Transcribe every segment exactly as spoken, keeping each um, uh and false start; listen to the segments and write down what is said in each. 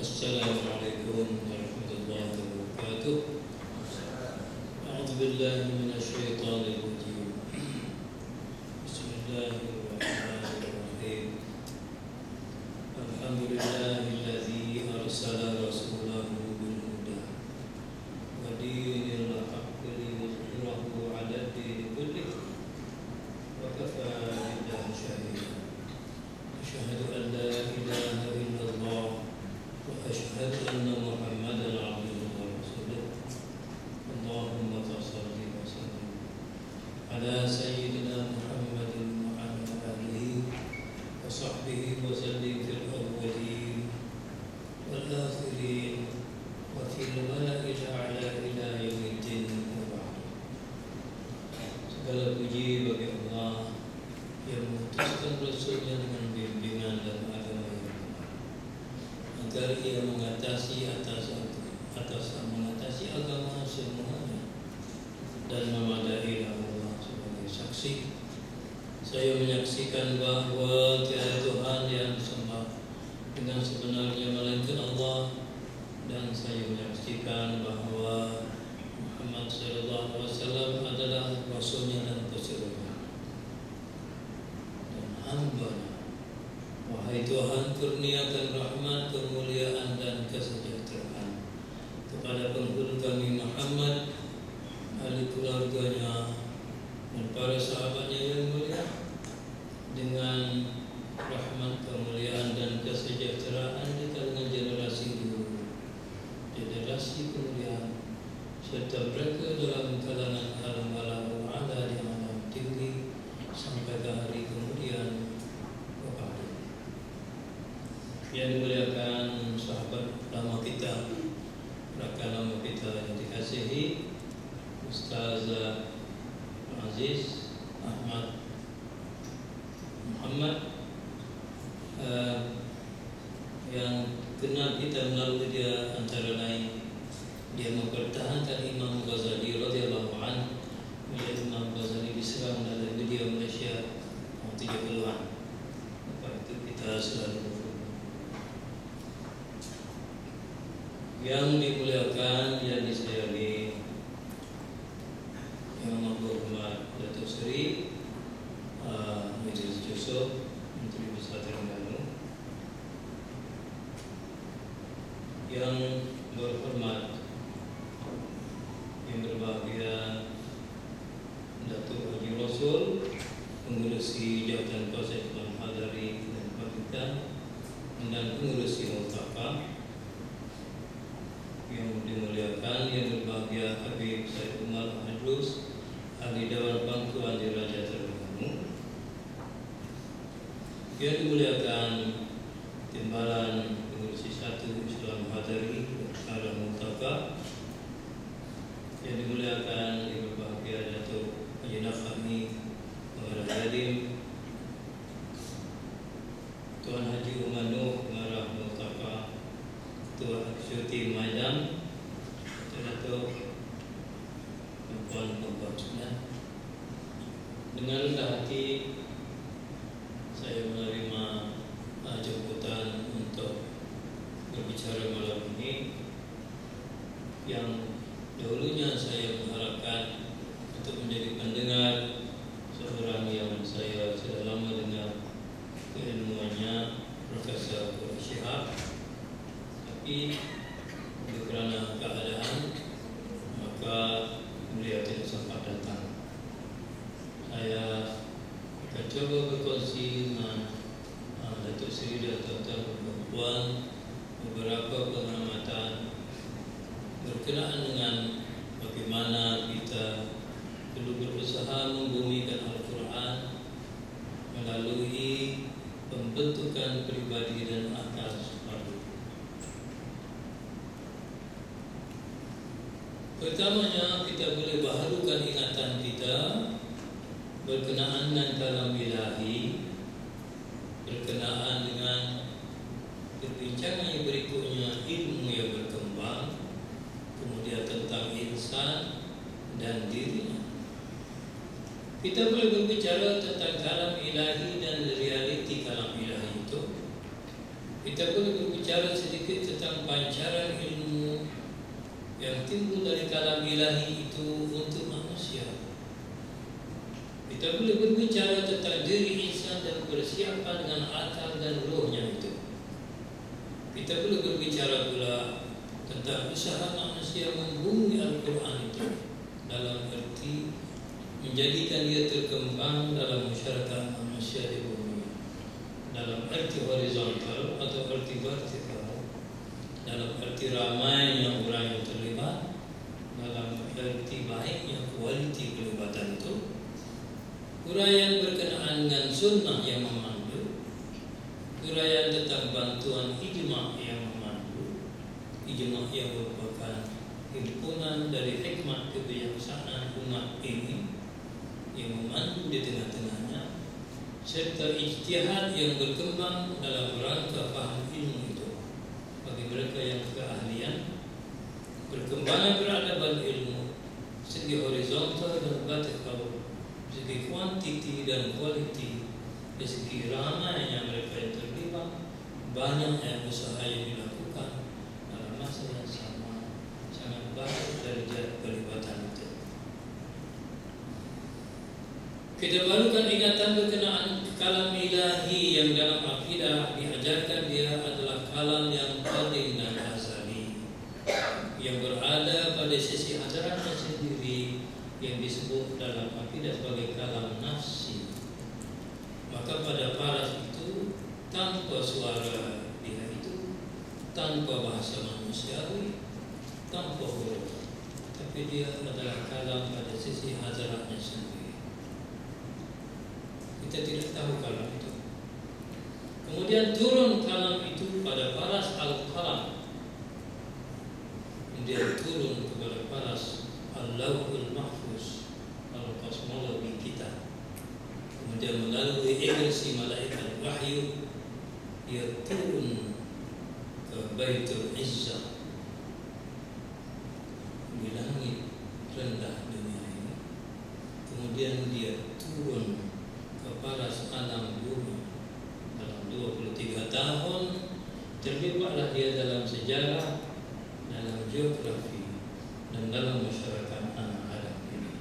Assalamualaikum warahmatullahi wabarakatuh. A'udzu billahi minasyaitonir rajim. Bismillahirrahmanirrahim. Alhamdulillahilladzi arsala rasulahu bil huda wa dinil haqqi liyudhhirahu 'ala ad-din kullih wa kafaa billahi shahida. Asyhadu an la ilaha illallah wa asyhadu anna Muhammadan 'abduhu wa rasuluh. Allahumma shalli wa sallim ala sayyidina Muhammadin wa ala alihi wa sahbihi wa sallim fil awwalin wal akhirin wa fil mala'il a'la ila yaumiddin wa ba'd. Segala puji bagi Allah yang mengutuskan Rasulnya dengan bimbingan dan agama yang benar, agar ia mengatasi atas atas mengatasi agama semuanya dan memadai Allah sebagai saksi. Saya menyaksikan bahawa tiada Tuhan yang disembah dengan sebenarnya melainkan Allah, dan saya menyaksikan bahawa Muhammad sallallahu alaihi wasallam adalah rasulnya dan pesuruhnya dan hamba-Nya. Wahai Tuhan, kurniakan rahmat, kemuliaan dan kesejahteraan kepada penghulu kami Muhammad, ahli keluarganya dan para sahabatnya yang mulia, dengan rahmat, kemuliaan dan kesejahteraan di kalangan generasi dulu, generasi kemuliaan, serta mereka dalam kalangan al-mala'ul a'la di alam tinggi sampai ke hari kemudian. Yang dimuliakan sahabat lama kita, rakan lama kita yang dikasihi, Ustazah Aziz Ahmad Muhammad, uh, yang kenal kita melalui dia antara lain dia mempertahankan Imam Ghazali radhiyallahu anhu. Bila Imam Ghazali diserang dalam video Malaysia tahun tiga puluhan, lepas itu kita selalu yang dimuliakan, yang disayangi, yang menghormat Datuk Seri uh, Idris Yusof, Menteri Besar Terengganu, yang berhormat, yang berbahagia Datuk Haji Rasul, pengurusi Jabatan Konsep Imam Hadari dan Pakatan, dan pengurusi Multaqah, yang dimuliakan, yang berbahagia Habib Said Umar Adlus, ahli Dewan Pangkuan Diraja Terengganu, yang dimuliakan Timbalan Pengurusi Satu Islam Hadari Arah Multaqah, yang dimuliakan, yang berbahagia Datuk Haji Nafahmi Pengarah Yadim, Tuan Haji Umar Nuh Pengarah Multaqah, Ketua Eksekutif Maidam, Datuk Puan-puan sekalian, dengan rendah hati saya menerima uh, jemputan untuk berbicara malam ini, yang dahulunya saya mengharapkan untuk menjadi pendengar seorang yang saya sudah lama dengar keilmuannya, Profesor Syihab. Tapi kerana keadaan, maka beliau tidak sempat datang. Saya akan coba berkongsi dengan uh, Datuk Seri dan tuan-tuan perempuan beberapa pengamatan berkenaan dengan bagaimana kita perlu berusaha membumikan Al-Quran melalui pembentukan pribadi dan akal baru. Pertamanya, kita boleh baharukan ingatan kita berkenaan dengan kalam ilahi, berkenaan dengan perbincangan yang berikutnya, ilmu yang berkembang, kemudian tentang insan dan dirinya. Kita boleh berbicara tentang kalam ilahi dan realiti kalam ilahi itu. Kita boleh berbicara sedikit tentang pancaran ilmu yang timbul dari kalam ilahi itu untuk manusia. Kita boleh berbicara tentang diri insan dan persiapan dengan akal dan rohnya itu. Kita boleh berbicara pula tentang usaha manusia membumi Al-Quran itu dalam arti menjadikan dia terkembang dalam masyarakat manusia di bumi, dalam arti horizontal atau arti vertikal, dalam arti ramainya orang yang terlibat, dalam arti baiknya kualiti pelibatan itu, uraian berkenaan dengan sunnah yang memandu, uraian tentang bantuan ijma' yang memandu, ijma' yang merupakan himpunan dari hikmah kebijaksanaan umat ini yang memandu di tengah-tengahnya, serta ijtihad yang berkembang dalam rangka faham ilmu itu bagi mereka yang keahlian. Perkembangan peradaban ilmu segi horizontal dan vertikal, segi kuantiti dan kualiti, dari segi ramainya mereka yang terlibat, banyak yang usaha yang dilakukan dalam masa yang sama, sangat baik derajat pelibatan itu. Kita barukan ingatan berkenaan kalam ilahi yang dalam akidah diajarkan dia adalah kalam yang qadim dan azali, yang berada pada sisi hadaratnya sendiri, yang disebut dalam akidah sebagai kalam nafsi. Maka pada paras itu tanpa suara dia itu, tanpa bahasa manusiawi, tanpa huruf, tapi dia adalah kalam pada sisi hadaratnya sendiri. Kita tidak tahu kalam itu. Kemudian turun kalam itu pada paras al-qalam, kemudian turun kepada paras al-lauhul mahfuz, al-kosmologi kita, kemudian melalui energi malaikat wahyu dia turun ke Baitul Izzah di langit rendah dunia ini, kemudian dia turun ke paras alam bumi. Dalam dua puluh tiga tahun terlibatlah dia dalam sejarah, dalam geografi, dan dalam masyarakat anak Adam ini.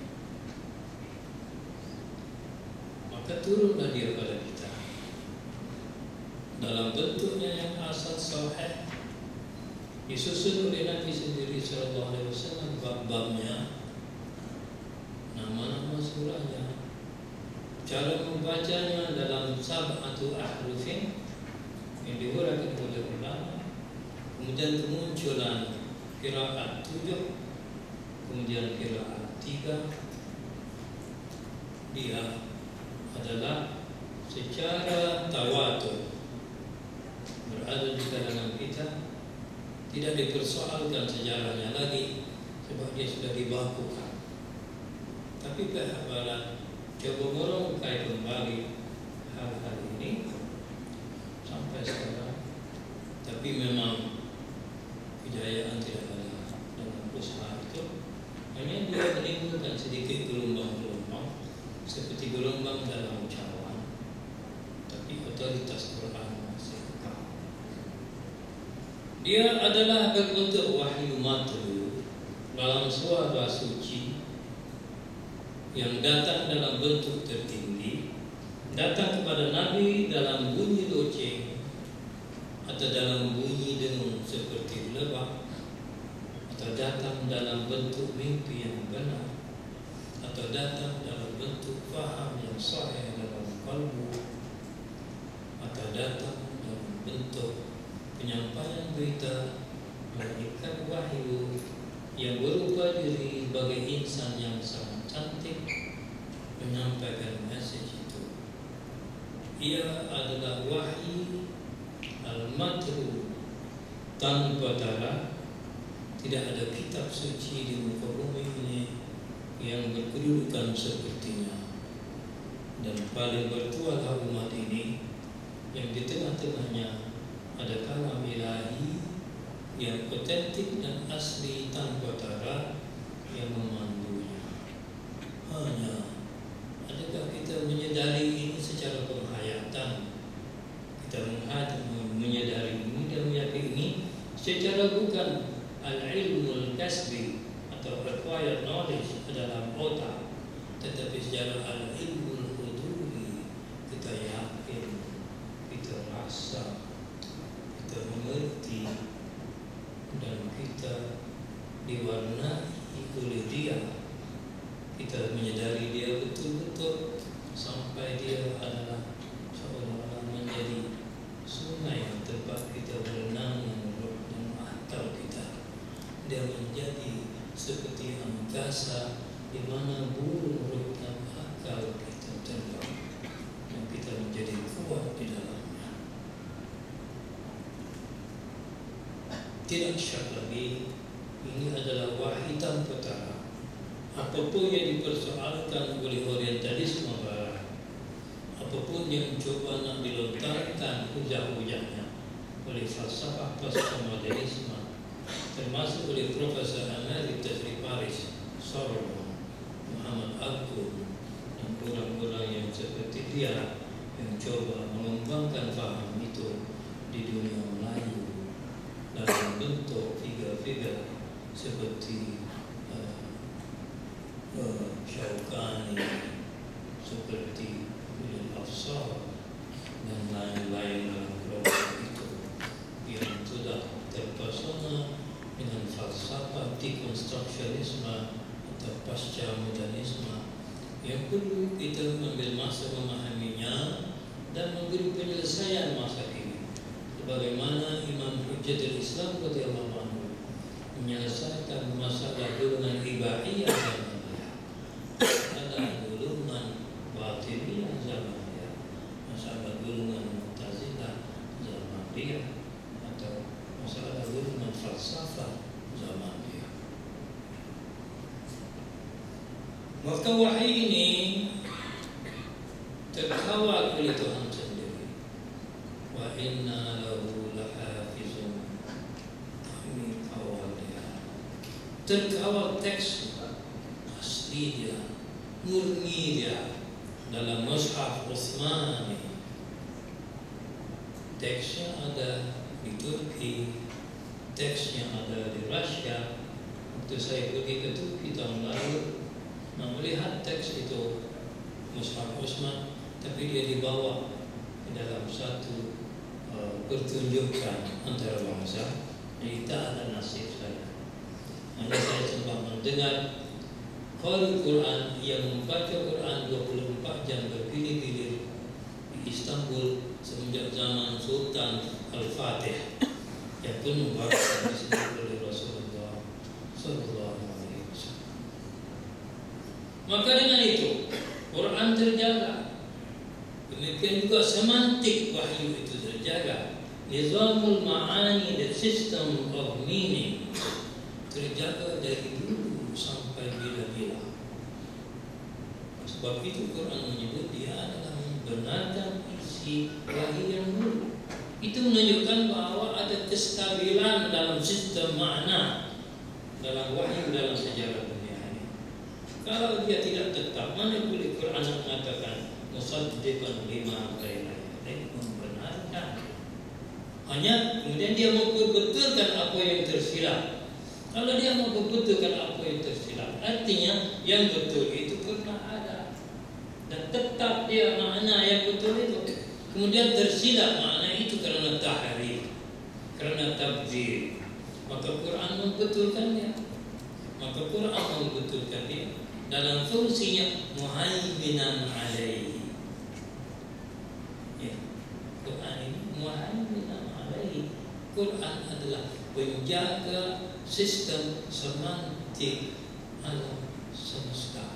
Maka turunlah dia pada kita dalam bentuknya yang asal sahih, disusun oleh Nabi sendiri sallallahu alaihi wasallam, bab-babnya, nama-nama surahnya, cara membacanya dalam sab'atu ahrufin yang diuraikan oleh ulama, kemudian kemunculan qiraat tujuh, kemudian qiraat tiga. Dia adalah secara tawatur berada di kalangan kita, tidak dipersoalkan sejarahnya lagi sebab dia sudah dibakukan. Tapi pihak barat coba merungkai kembali hal-hal ini sampai sekarang, tapi memang kejayaan tidak ada dalam usaha itu. Hanya dia menimbulkan sedikit gelombang-gelombang seperti gelombang dalam cawan, tapi otoritas Quran masih tetap. Dia adalah berbentuk wahyu matlu dalam suara suci yang datang dalam bentuk tertinggi, datang kepada Nabi dalam bunyi loceng atau dalam bunyi dengung seperti lebah, atau datang dalam bentuk mimpi yang benar, atau datang dalam bentuk faham yang sahih dalam kalbu, atau datang dalam bentuk penyampaian berita malaikat wahyu yang berupa diri bagi insan yang sangat cantik menyampaikan message itu. Ia adalah wahyu al-matru tanpa tara. Tidak ada kitab suci di muka bumi ini yang berkedudukan sepertinya. Dan paling bertualah umat ini yang di tengah-tengahnya ada kalam ilahi yang otentik dan asli tanpa tara yang memandunya. Hanya adakah kita menyadari ini secara penghayatan? Kita menghayat, menyadari ini dan meyakini secara bukan al-ilmul kasbi atau acquired knowledge dalam otak, tetapi secara al-ilmul huduri, kita yakin, kita rasa, kita mengerti, dan kita diwarnai oleh dia. Kita menyadari dia betul-betul sampai dia adalah seolah-olah menjadi sungai tempat kita berenang menurut dan akal kita. Dia menjadi seperti angkasa di mana burung roh dan akal kita terbang, dan kita menjadi kuat di dalamnya. Tidak syak lagi, ini adalah wahyu hitam putera. Apapun yang dipersoalkan oleh orientalisme barat, apapun yang mencoba nak dilontarkan hujah-hujahnya oleh falsafah postmodernisme, termasuk oleh Profesor Emeritus di Paris, Sorbonne, Muhammad Agung, dan orang-orang yang seperti dia yang coba mengembangkan faham itu di dunia Melayu dalam bentuk figur-figur seperti uh, uh, Syaukani, seperti William Afsar, dan lain-lain dalam kelompok itu yang sudah terpesona dengan falsafah dekonstruksionisme atau pasca modernisme yang perlu kita mengambil masa memahaminya dan memberi penyelesaian masa ini. Sebagaimana Imam Hujjatul Islam radhiyallahu anhu menyelesaikan masalah golongan ibaihiyah zaman dia, ada golongan batiniyah zaman dia, masalah golongan Mu'tazilah zaman dia, atau masalah golongan falsafah zaman dia. Maka wahyu ini terkawal oleh Tuhan sendiri. Wa inna lahu lahafizun, kami kawal dia. Terkawal teks asli dia, murni dia dalam Mushaf Utsmani. Teksnya ada di Turki, teksnya ada di Rusia. Waktu saya pergi ke Turki tahun lalu, nah, melihat teks itu Mushaf Utsman, tapi dia dibawa ke dalam satu uh, pertunjukan antara bangsa. Jadi tak ada nasib saya. Hanya saya sempat mendengar qari Quran yang membaca Quran dua puluh empat jam bergilir-gilir di Istanbul semenjak zaman Sultan Al-Fatih, yang penuh bahasan disebut oleh Rasulullah Sallallahu Alaihi Wasallam. Maka dengan itu Quran terjaga, demikian juga semantik wahyu itu terjaga, nizamul ma'ani, the system of meaning terjaga dari dulu sampai bila-bila. Sebab itu Quran menyebut dia adalah membenarkan isi wahyu yang dulu. Itu menunjukkan bahwa ada kestabilan dalam sistem makna dalam wahyu dalam sejarah dunia ini. Kalau dia tidak tetap, mana boleh Quran mengatakan musaddiqan lima bayna yadayhi, membenarkan. Hanya kemudian dia memperbetulkan apa yang tersilap. Kalau dia memperbetulkan apa yang tersilap, artinya yang betul itu pernah ada dan tetap dia makna yang betul itu. Kemudian tersilap makna itu kerana tahrif, kerana tabdil, maka Quran membetulkannya. Maka Quran membetulkan dia dalam fungsinya muhaiminan alaihi. Ya, Quran ini muhaiminan alaihi. Quran adalah penjaga sistem semantik alam semesta.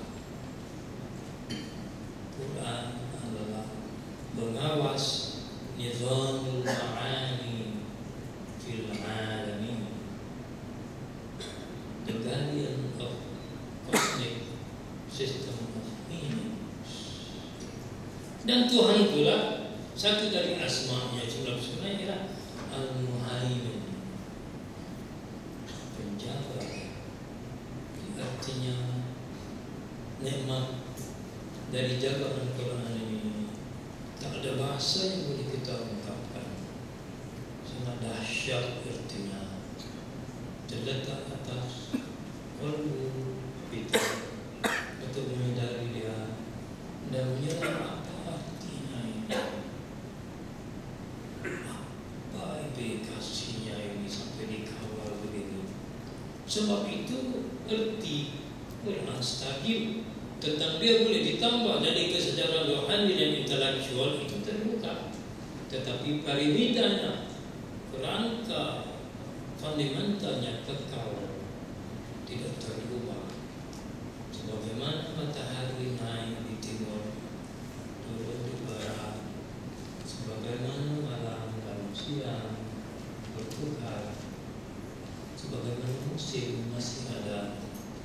Quran adalah pengawas nizamul ma'ani fil alamin, the guardian of cosmic system of meanings. Dan Tuhan pula, satu dari asma-Nya sebenarnya ialah Al-Muhaimin, penjaga. Artinya nikmat dari jagaan Quran ini tak ada bahasa yang boleh kita ungkapkan. Sangat dahsyat artinya. Sebab itu erti Quran stadium tentang dia boleh ditambah dari kesedaran rohani dan intelektual itu terbuka. Tetapi parameternya, kerangka fundamentalnya kekal, tidak terubah. Sebagaimana matahari naik di timur, turun di barat, sebagaimana malam dan siang bertukar, sebagaimana musim masih ada.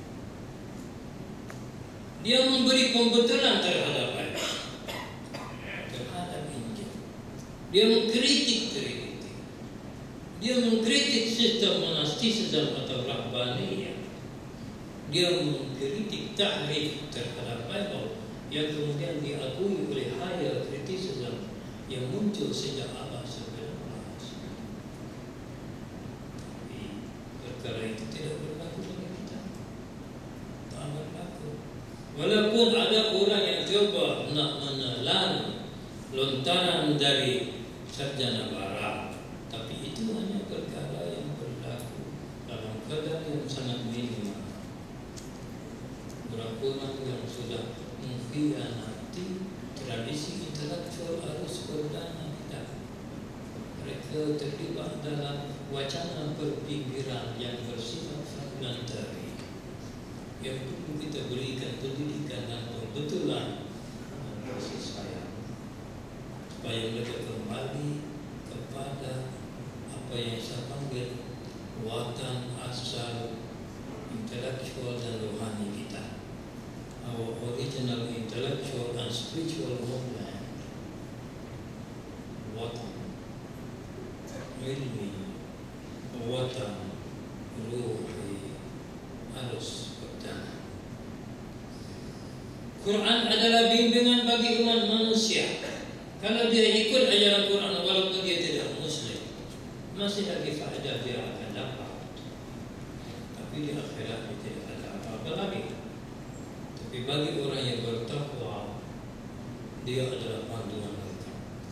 Dia memberi pembetulan terhadap ayat, terhadap Injil. Dia mengkritik Trinity. Dia mengkritik sistem monastisisme atau rahbaniyah. Dia mengkritik tahrif terhadap Bible yang kemudian diakui oleh higher criticism yang muncul sejak abad sembilan belas. Tapi perkara itu tidak berlaku bagi kita. Tak berlaku. Walaupun ada orang yang coba nak menelan lontaran dari sarjana barat, tapi itu hanya perkara yang berlaku dalam kadar yang sangat minimal. Orang-orang yang sudah mengkhianati tradisi intelektual arus perdana kita. Mereka terlibat dalam wacana berfikiran yang bersifat fragmentari, yang perlu kita berikan pendidikan dan pembetulan kasih sayang supaya mereka kembali kepada apa yang saya panggil watan asal intelektual dan rohani kita, our original intellectual and spiritual homeland, watan ilmi, watan ruhi arus perdana. Quran adalah bimbingan bagi umat manusia. Kalau dia ikut ajaran Quran walaupun dia tidak Muslim, masih lagi faedah dia akan dapat. Tapi di akhirat dia tidak ada apa-apa lagi. Tapi bagi orang yang bertakwa, dia adalah panduan mereka.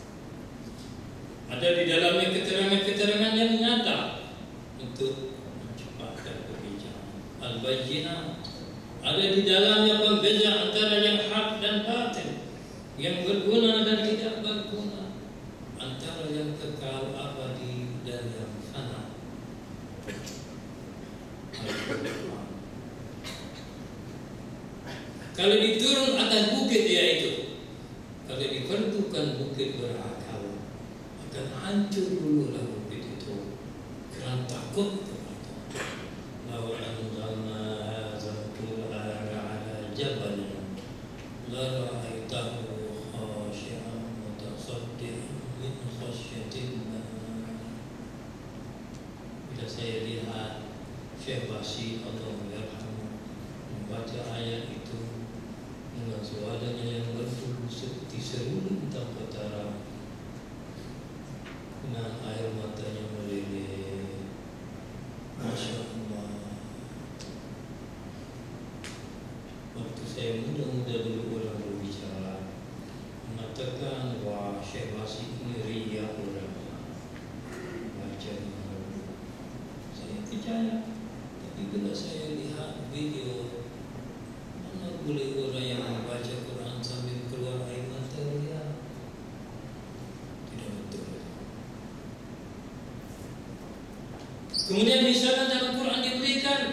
Ada di dalamnya keterangan-keterangan yang nyata untuk menciptakan kebijakan. Al-Bayyinah. Ada di dalamnya pembeza antara yang hak dan batin, yang berguna dan tidak berguna, antara yang kekal abadi dan yang fana. Kalau diturun atas bukit dia itu, kalau diperlukan bukit berakal, akan hancur dulu lah bukit itu, kerana takut kepada lawa anzalna hadzal Qur'ana ala jabalin la ra'aitahu khashi'an mutasaddian min khasyatillah. Bila saya lihat Syekh Bashir Allah yarhamu membaca ayat itu dengan suaranya yang merdu seperti seruling tanpa tara, dengan air matanya meleleh. Masya Allah. Waktu saya muda-muda dulu orang berbicara mengatakan, wah Syekh Bashir ini riya orang baca ini. Saya percaya. Tapi bila saya lihat video, mana boleh orang yang membaca Quran sambil keluar air mata dia? Tidak betul. Kemudian misalnya dalam Quran diberikan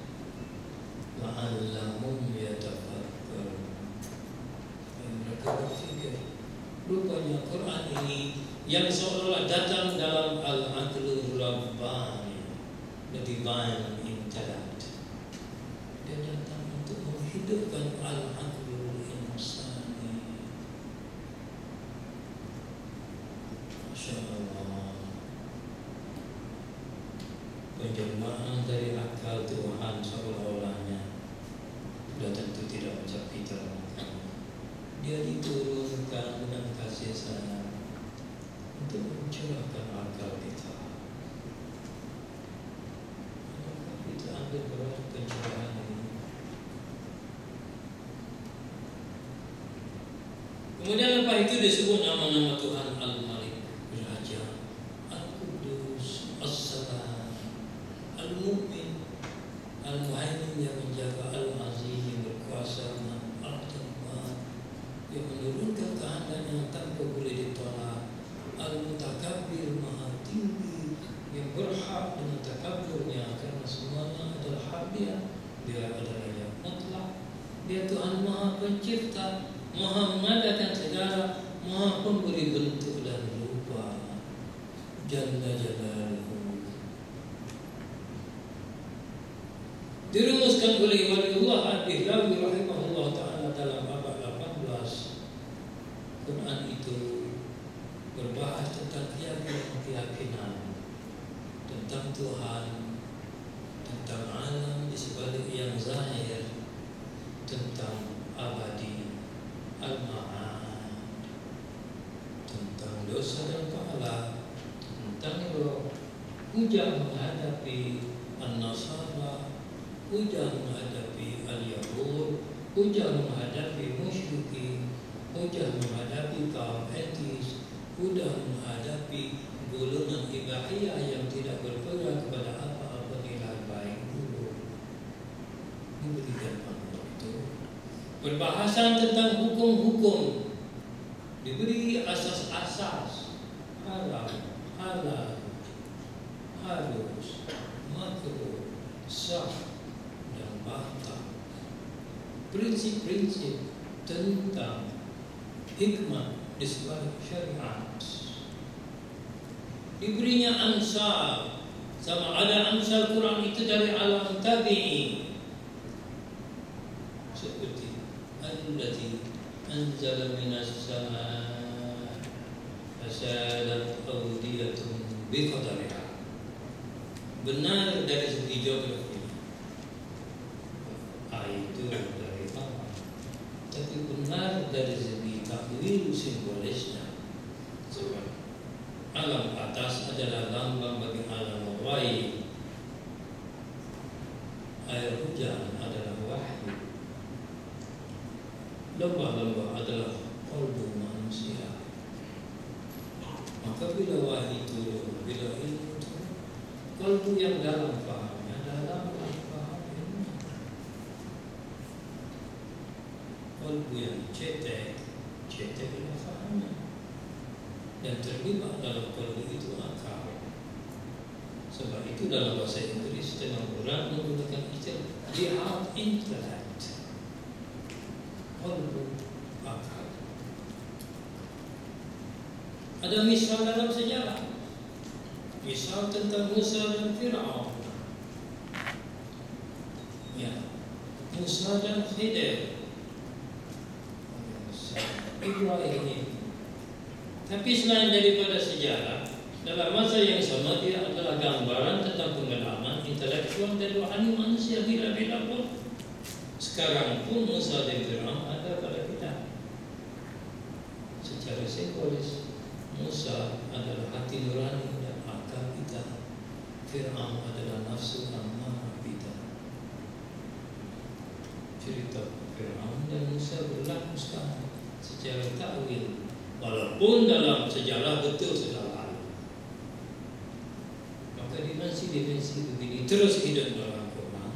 la'allahum yatafakkarun. Mereka berfikir. Rupanya Quran ini yang seolah-olah datang dalam Al-Aqlul Rabbani, the divine intellect. Dia datang untuk menghidupkan Al-Aqlul Insani. Masya Allah. Penjelmaan dari akal Tuhan seolah-olahnya sudah tentu tidak macam kita. Dia diturunkan dengan kasih sayang untuk mencerahkan akal kita. Kita ambil berat pencerahan ini. Kemudian lepas itu disebut nama-nama Tuhan Al-Malik, Raja, Al-Qudus, As-Salam, Al-Mu'min, istihqaq dengan takaburnya, karena semuanya adalah hak dia. Dia adalah yang mutlak. Dia Tuhan Maha Pencipta, Maha mengadakan segala, Maha pemberi bentuk dan rupa. Jalla Jalaluhu. Dirumuskan oleh Waliullah Ad-Dihlawi rahimahullah ta'ala dalam abad delapan belas. Quran itu berbahas tentang keyakinan, tentang Tuhan, tentang alam di sebalik yang zahir, tentang abadi, al-ma'ad, tentang dosa dan pahala, tentang roh, hujah menghadapi an-nasara, hujah menghadapi al-yahud, hujah menghadapi musyrikin, hujah menghadapi kaum etis, hujah menghadapi golongan ibahiyah yang tidak berpegang kepada apa-apa nilai baik dulu. Diberikan Allah itu berbahasan tentang hukum-hukum, diberi asas-asas haram, halal, harus, makruh, sah dan batal, prinsip-prinsip tentang hikmah di sebalik syariat. Diberinya amsal, sama ada amsal Quran itu dari alam tabi'i, seperti allati anzala minas sama' fasalat awdiyatun biqadariha. Benar dari segi geografi, itu dari Allah, tapi benar dari segi takwil simbolisnya. Sebab alam atas adalah lambang bagi alam ghaib. Air hujan adalah wahyu. Lembah-lembah adalah qalbu manusia. Maka bila wahyu turun, bila ilmu turun, qalbu yang dalam fahamnya dalam faham ilmu. Qalbu yang cetek, cetek dalam fahamnya. Dan terlibat dalam qalbu itu akal. Sebab itu dalam bahasa Inggris tengah orang menggunakan istilah the heart intellect, qalbu akal. Ada misal dalam sejarah, misal tentang Musa dan Fir'aun. Ya, Musa dan Khidir, Ibrahim. Tapi selain daripada sejarah, dalam masa yang sama dia adalah gambaran tentang pengalaman intelektual dan rohani manusia bila-bila pun. Sekarang pun Musa dan Fir'aun ada pada kita. Secara simbolis, Musa adalah hati nurani dan akal kita. Fir'aun adalah nafsu amarah kita. Cerita Fir'aun dan Musa berlaku sekarang secara takwil. Walaupun dalam sejarah betul sudah lalu, maka dimensi-dimensi begini terus hidup dalam Quran.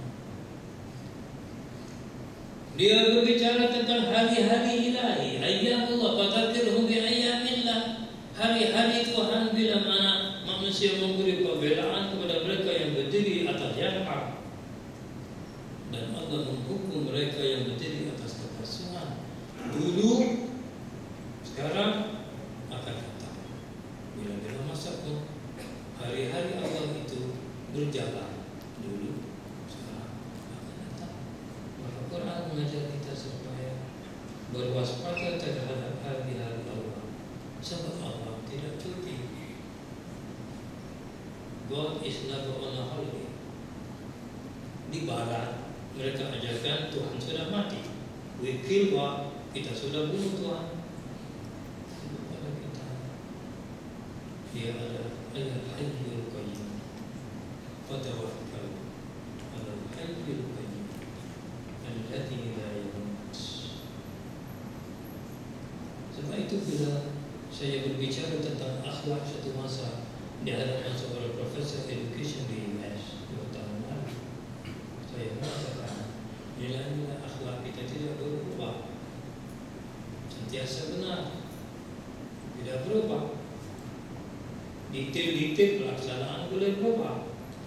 Dia berbicara tentang hari-hari ilahi, ayyamullah, fadzakirhum bi ayyamillah, hari-hari Tuhan bila mana manusia memberi pembelaan kepada mereka yang berdiri atas yang hak, dan Allah menghukum mereka yang berdiri atas kepalsuan. Dulu, sekarang akan datang. Bila-bila masa pun hari-hari Allah itu berjalan. Dulu, sekarang akan datang. Maka Quran mengajar kita supaya berwaspada terhadap hari-hari Allah. Sebab Allah tidak cuti. God is never on a holiday. Di barat mereka ajarkan Tuhan sudah mati. We kill God, kita sudah bunuh Tuhan. Dia adalah Al-Hayyul Qayyum. Fatawakkal 'alal Hayyul Qayyum alladzi la yamut. Sebab itu bila saya berbicara tentang akhlak satu masa di hadapan seorang profesor education di U S dua tahun lalu, saya mengatakan nilai-nilai akhlak kita tidak berubah, sentiasa benar, tidak berubah. Detail-detail pelaksanaan boleh berubah,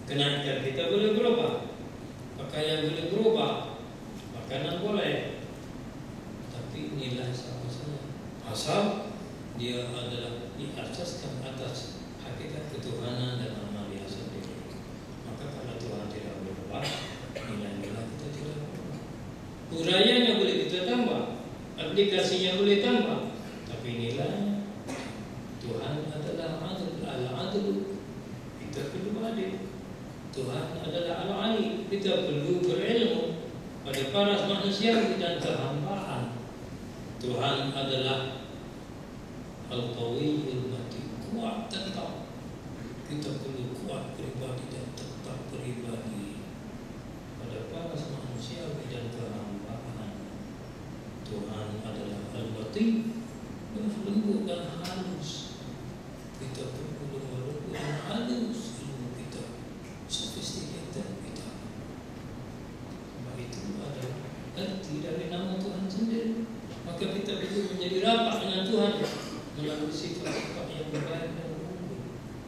Kenaikan kita boleh berubah, pakaian boleh berubah, makanan boleh, tapi nilai sama saja. Asal dia adalah diasaskan atas hakikat ketuhanan dan nama dia sendiri. Maka kalau Tuhan tidak berubah, nilai-nilai kita tidak berubah. Uraiannya boleh kita tambah, aplikasinya boleh tambah, tapi nilai Tuhan adalah adil, al-adil. Kita perlu adil. Tuhan adalah al-ali. Kita perlu berilmu pada paras manusia dan kehambaan. Tuhan adalah al-qawiyyul matin, kuat tetap. Kita perlu kuat pribadi dan tetap pribadi pada paras manusia dan kehambaan. Tuhan adalah al-matin, lembut dan halus. Kita perlu lembut dan halus ilmu kita, sophisticated kita. Sebab itu ada arti dari nama Tuhan sendiri. Maka kita perlu menjadi rapat dengan Tuhan melalui sifat-sifat yang berbaik dan unggul.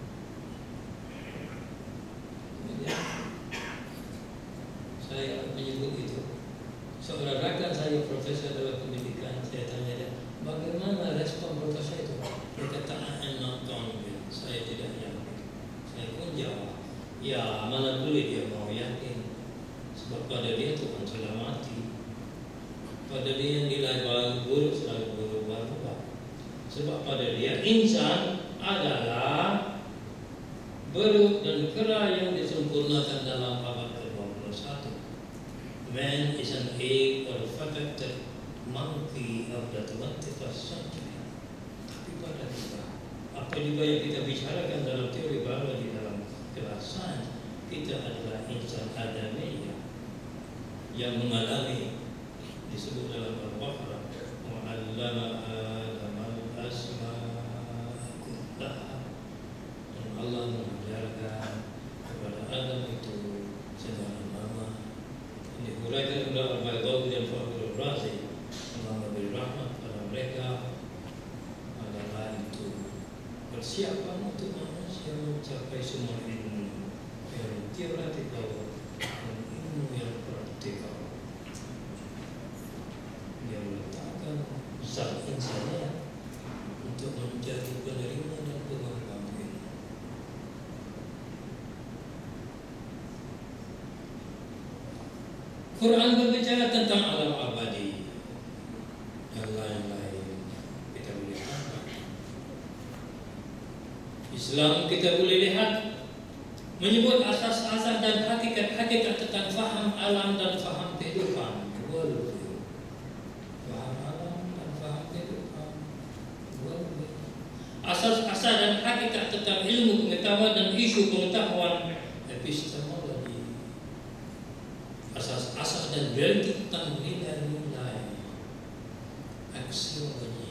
Saya menyebut itu. Seorang rakan saya, profesor dalam pendidikan, saya tanya dia, bagaimana respon profesor itu? Dia kata, I am not convinced. Saya tidak yakin. Saya pun jawab, ya mana boleh dia mau yakin. Sebab pada dia Tuhan sudah mati. Pada dia yang nilai buruk selalu berubah-ubah. Sebab pada dia insan adalah beruk dan kera yang disempurnakan dalam abad ke dua puluh satu. Man is an egg or perfected monkey of the twenty-first century. Tapi pada kita, apa juga yang kita bicarakan dalam teori biologi dalam kelas sains, kita adalah insan adamiyah yang mengalami, disebut dalam Al-Baqarah, wa'allama Adam al-asma'a kullaha, dan Allah mengajarkan kepada Adam itu segala nama. Ini huraikan dalam Al-Baqarah dan Fakhrul Razi. Allah memberi rahmat pada mereka adalah itu persiapan untuk manusia mencapai semua ilmu yang teoretikal dan ilmu yang praktikal. Dia meletakkan zat insannya untuk menjadi penerima dan pengembang ilmu. Quran berbicara tentang alam abadi dan lain-lain. Kita boleh lihat. Islam kita boleh lihat menyebut asas-asas dan hakikat-hakikat tentang faham alam dan faham kehidupan. Worldview. Faham alam dan faham kehidupan. Worldview. Asas-asas dan hakikat tentang ilmu pengetahuan dan isu pengetahuan, epistemologi. Asas-asas dan value tentang nilai-nilai, aksiologi.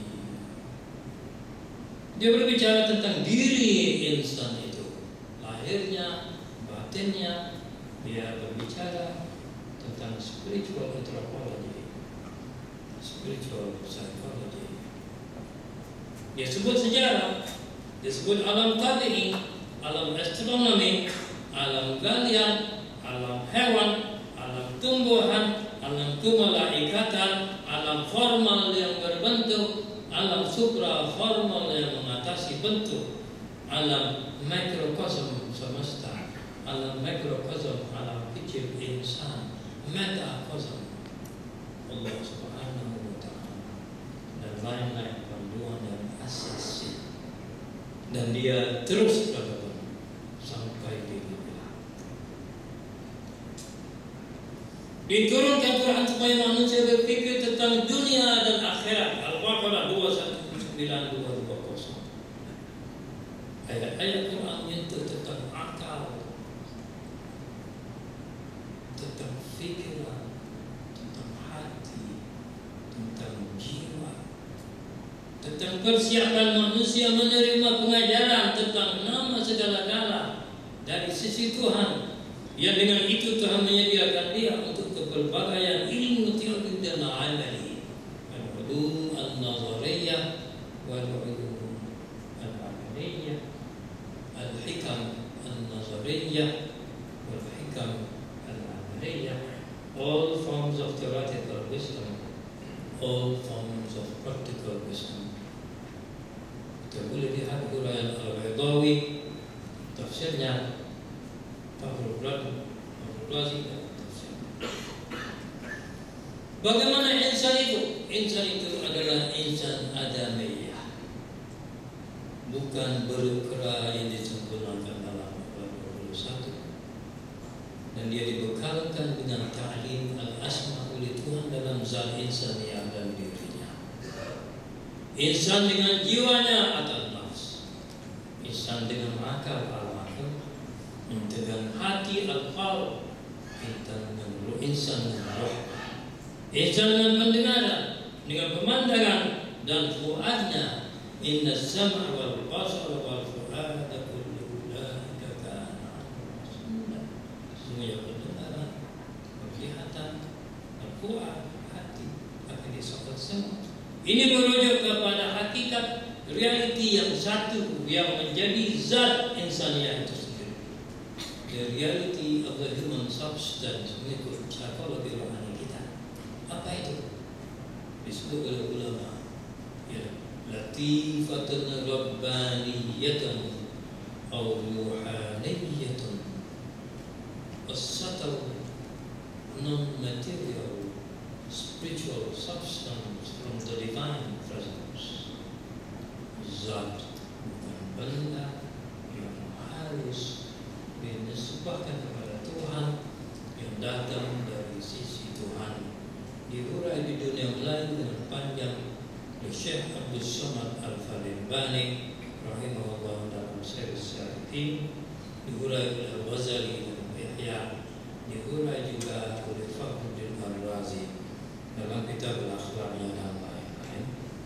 Dia berbicara tentang diri insan itu, lahirnya, batinnya. Dia berbicara tentang spiritual anthropology, spiritual psychology. Dia sebut sejarah, dia sebut alam tabi'i, alam astronomi, alam galian, alam hewan, alam tumbuhan, alam kemalaikatan, alam formal yang berbentuk, alam supraformal yang mengatasi bentuk, alam mikrokosm semesta, alam mikrokosm alam kecil insan, metakosm Allah Subhanahu wa Ta'ala, dan lain-lain panduan yang asasi. Dan dia terus berkembang sampai di diturunkan Quran supaya manusia berpikir tentang dunia dan akhirat. Al-Baqarah dua satu sembilan dua dua nol. Ayat-ayat Quran menyentuh tentang akal, tentang fikiran, tentang hati, tentang jiwa, tentang persiapan manusia menerima pengajaran tentang nama segala-gala dari sisi Tuhan. Yang dengan itu Tuhan menyediakan dia untuk kepelbagaian ilmu teori dan amali, al-ulum an-nazariyah wal-ulum al-amaliyah, al-hikam an-nazariyah all forms of theoretical wisdom, all forms of practical wisdom. Kita boleh lihat uraian Al-Ghaidawi, tafsirnya Fakhrul Razi. Bagaimana insan itu? Insan itu adalah insan adamiyah, bukan berukra yang disempurnakan dalam abad dua puluh satu. Dan dia dibekalkan dengan ta'lim al-asma oleh Tuhan dalam zat insaniyah dan dirinya. Insan dengan jiwanya atau nafs, insan dengan akal al-akal, dengan hati al-qalb, insan dengan roh, insan dengan roh, insan dengan pendengaran, dengan pemandangan dan fuadnya. Inna as-sam'a wal basara wal fuada kullu ulaika kana anhu. Semuanya pendengaran, penglihatan, dan fuad, hati akan disokot semua. Ini merujuk kepada hakikat realiti yang satu yang menjadi zat insaniah itu sendiri. The reality of the human substance mengikut psikologi rohani kita. Apa itu? Disebut oleh ulama, ya, latifatun rabbaniyatun aw ruhaniyatun, as-subtle non-material spiritual substance from the divine presence. Zat bukan benda yang harus dinisbahkan kepada Tuhan, yang datang dari sisi Tuhan. Diurai di dunia Melayu dengan panjang oleh Syekh Abdul Samad Al-Falimbani rahimahullah dalam Syair Syarihin, diurai oleh Al-Ghazali dalam Ihya, diurai juga oleh Fakhruddin Ar-Razi dalam kitab Al-Akhlaqiyah dan lain-lain.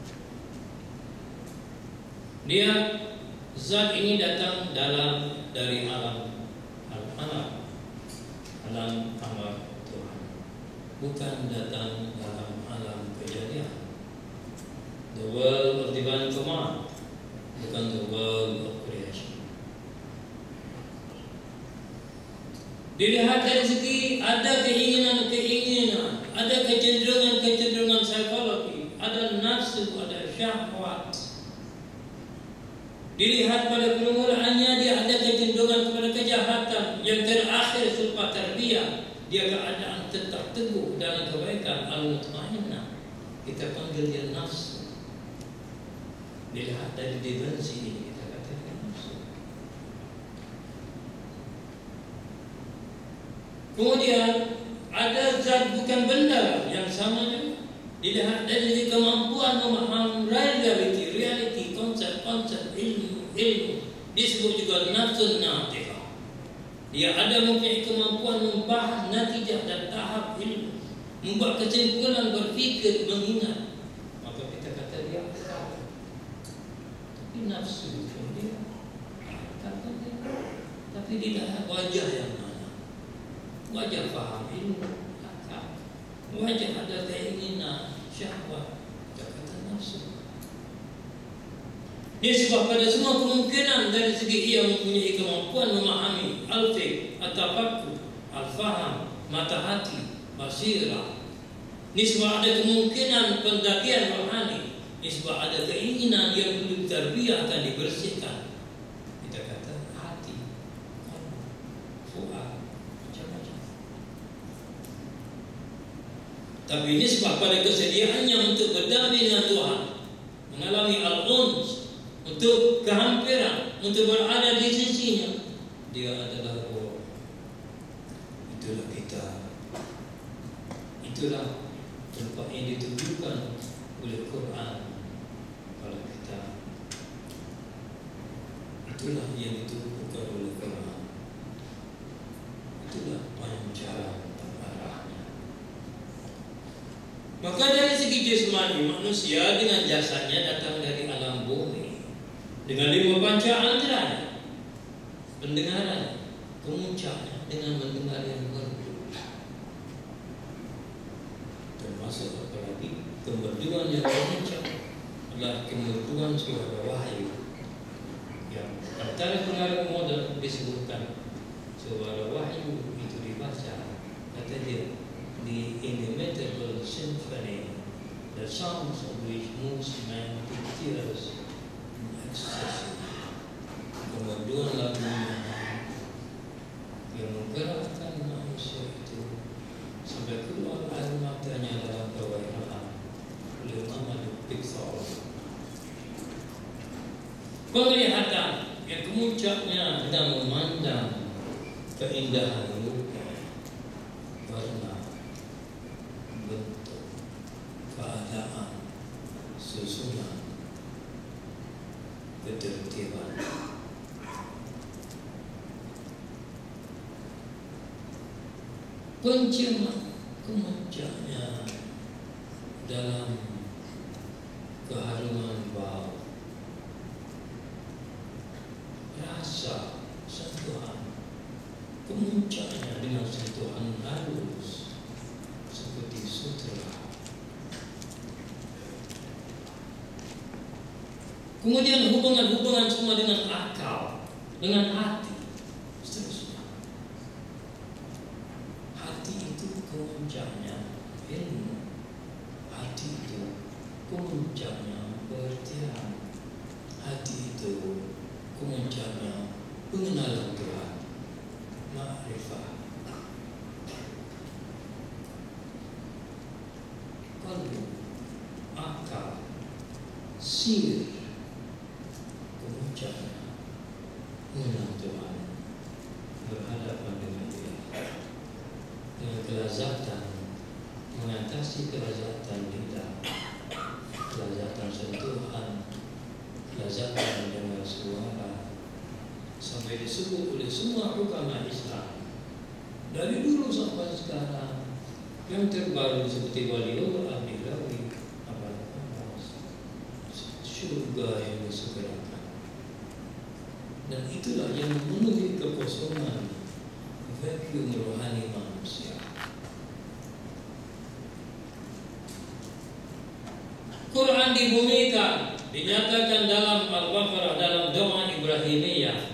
Dia zat ini datang dalam dari alam al-alam, alam amal Tuhan, bukan datang dalam alam kejadian. The world of divine command, bukan the world of creation. Dilihat dari segi ada keinginan-keinginan, ada kecenderungan-kecenderungan psikologi, ada nafsu, ada syahwat. Dilihat pada permulaannya dia ada kecenderungan kepada kejahatan, yang terakhir selepas tarbiyah dia keadaan tetap teguh dalam kebaikan al-mutmainnah. Kita panggil dia nafsu. Dilihat dari dimensi ini kita katakan nafsu. Kemudian ada zat bukan benda yang sama juga. Dilihat dari kemampuan memahami reality, reality, konsep-konsep ilmu, ilmu. Disebut juga nafsu natiqah. Dia ada mempunyai kemampuan membahas natijah dan tahap ilmu, membuat kesimpulan, berfikir, mengingat. Maka kita kata dia akal. Tapi nafsu pun dia kata dia. Tapi dia wajah yang mana? Wajah faham ilmu, akal. Wajah ada keinginan, syahwat, kata nafsu. Nisbah pada semua kemungkinan dari segi ia mempunyai kemampuan memahami al-fiqh, at-tafakkur, al-faham, mata hati, basirah. Nisbah ada kemungkinan pendakian rohani. Nisbah ada keinginan yang perlu tarbiyah akan dibersihkan. Kita kata hati, fuad, macam-macam. Tapi nisbah pada kesediaannya untuk berdamai dengan Tuhan, mengalami al-uns, untuk kehampiran, untuk berada di sisinya, dia adalah roh. Itulah kita. Itulah tempat yang ditunjukkan oleh Quran kepada kita. Itulah yang ditunjukkan oleh Quran. Itulah pancaran arahnya. Maka dari segi jasmani, manusia dengan jasadnya datang dari alam bumi, dengan lima panca antaranya, pendengaran, kemuncaknya dengan mendengar yang merdu, termasuk apalagi kemerduan yang kemuncak adalah kemerduan suara wahyu, yang antara pengarang modern disebutkan suara wahyu itu dibaca, kata dia the inimitable symphony, the sounds of which moves man to tears in ecstasy. Kemudian lagunya yang menggerakkan manusia itu sampai keluar air matanya dalam kewaihan oleh nama Pixar. Penglihatan yang kemuncaknya dan memandang keindahan rupa, warna, bentuk, keadaan, susunan, ketertiban. Penciuman kemuncaknya dalam keharuman bau, rasa sentuhan, kemuncaknya dengan sentuhan halus seperti sutera. Kemudian hubungan-hubungan semua dengan akal, dengan hati, seterusnya. Hati itu kemuncaknya ilmu, hati itu kemuncaknya pengertian, hati itu kemuncaknya pengenalan Tuhan, makrifat. Kalbu, akal, sir, kemuncaknya mengenal Tuhan, berhadapan dengan Dia, dengan kelazatan, mengatasi kelazatan lidah, kelazatan sentuhan, kelazatan dengar suara, sampai disebut oleh semua ulama Islam dari dulu sampai sekarang yang terbaru seperti beliau Al-Bilawi, Abad Abbas, surga yang disegerakan. Dan itulah yang memenuhi kekosongan vacuum rohani manusia. Quran dibumikan, dinyatakan dalam Al-Baqarah, dalam doa Ibrahimiyah.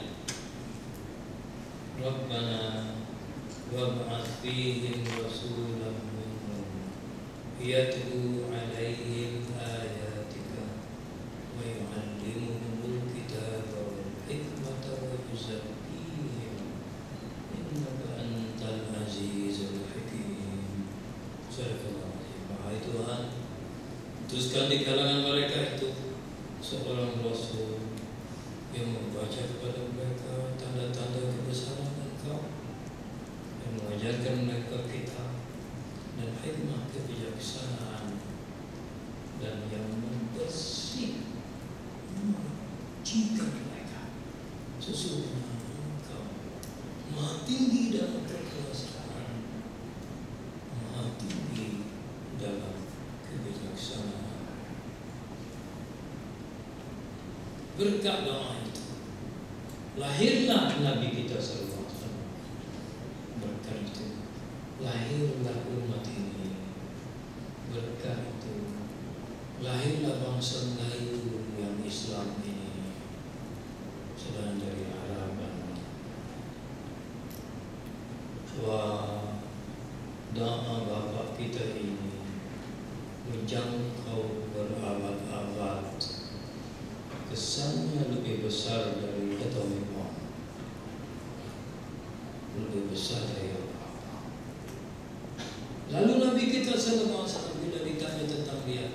Rabbana wab'ats fihim rasulan minhum yatlu 'alaihim ayatika wa yu'allimuhumul kitaba wal hikmata wa yuzakkihim innaka antal azizul hakim. Sadaqallahu alazim. Wahai Tuhan, utuskan di kalangan mereka itu seorang rasul yang membaca kepada mereka tanda-tanda kebesaran Engkau, yang mengajarkan mereka kitab dan hikmah kebijaksanaan, dan yang membersih, mencikan mereka. Sesungguhnya Engkau Maha tinggi dalam kekuasaan, Maha tinggi dalam kebijaksanaan. Berkat doa itu lahirlah Nabi kita sallallahu alaihi wasallam. Berkat itu lahirlah umat ini. Berkat itu lahirlah bangsa Melayu yang Islam ini, sedang dari Arab. Wah, doa Bapak kita ini menjangkau berabad-abad. Kesannya lebih besar dari atomic bomb, lebih besar dari apa-apa. Lalu Nabi kita sallallahu alaihi wasallam bila ditanya tentang dia,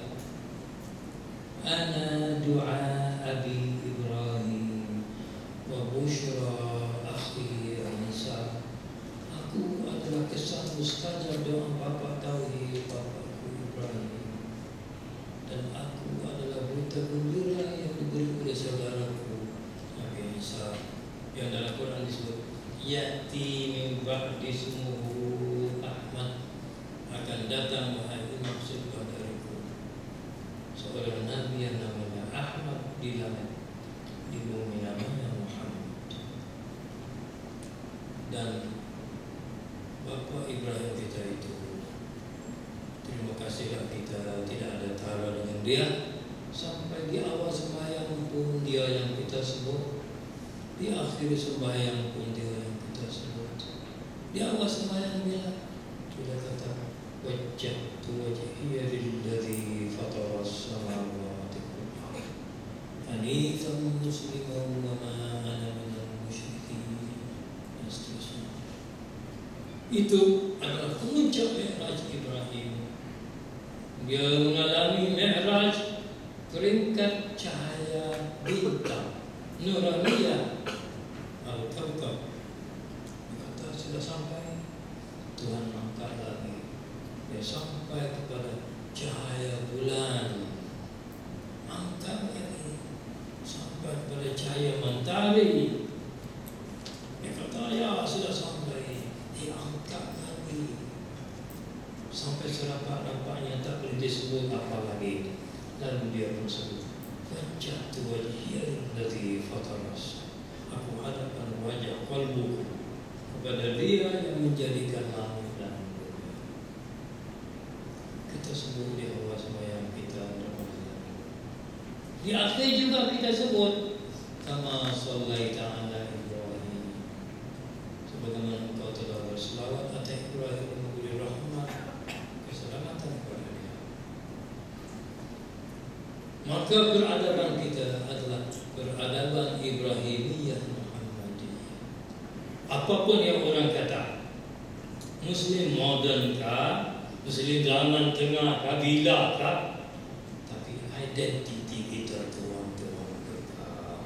ana du'a abi Ibrahim wa bushra akhi Isa. Aku adalah kesan mustajab doa bapa tauhid bapakku Ibrahim, dan aku adalah berita gembira yang diberi oleh saudaraku Nabi Isa, yang dalam Quran disebut yati min ba'di ismuhu Ahmad, akan datang wahai umat setelah dariku seorang nabi yang namanya Ahmad, di langit di bumi namanya Muhammad. Dan Bapak Ibrahim kita itu, terima kasihlah kita tidak ada tara dengan dia. Sampai di awal sembahyang pun dia yang kita sebut, di akhir sembahyang pun dia yang kita sebut. Di awal sembahyang dia sudah kata wajjahtu wajhiya lilladzi fatara as-samawati wal ardh hanifan musliman wa ma ana minal musyrikin. Dan seterusnya. Itu adalah puncak Mi'raj Ibrahim. Dia mengalami Mi'raj peringkat cahaya bintang Nuraniyah Al-Kawkab. Dia kata sudah sampai, Tuhan angkat lagi. Dia sampai kepada cahaya bulan, angkat lagi sampai kepada cahaya mentari. Dia kata ya sudah sampai, diangkat lagi sampai serapat-rapatnya tak boleh disebut apa lagi. Lalu dia pun sebut, wajjahtu wajhiya lilladzi fataras, aku hadapkan wajah qalbuku kepada Dia yang menjadikan langit dan bumi. Kita sebut di awal sembahyang kita Ramadan. Di akhir juga kita sebut kama shallaita ala Ibrahim, sebagaimana engkau telah berselawat atas Ibrahim dan memberi rahmat keselamatan kepada dia. Maka peradaban kita adalah peradaban Ibrahimiyah Muhammadiyah. Apapun yang orang kata, Muslim moden kah, Muslim zaman tengah kah, bila kah, tapi identiti kita tuan-tuan kekal.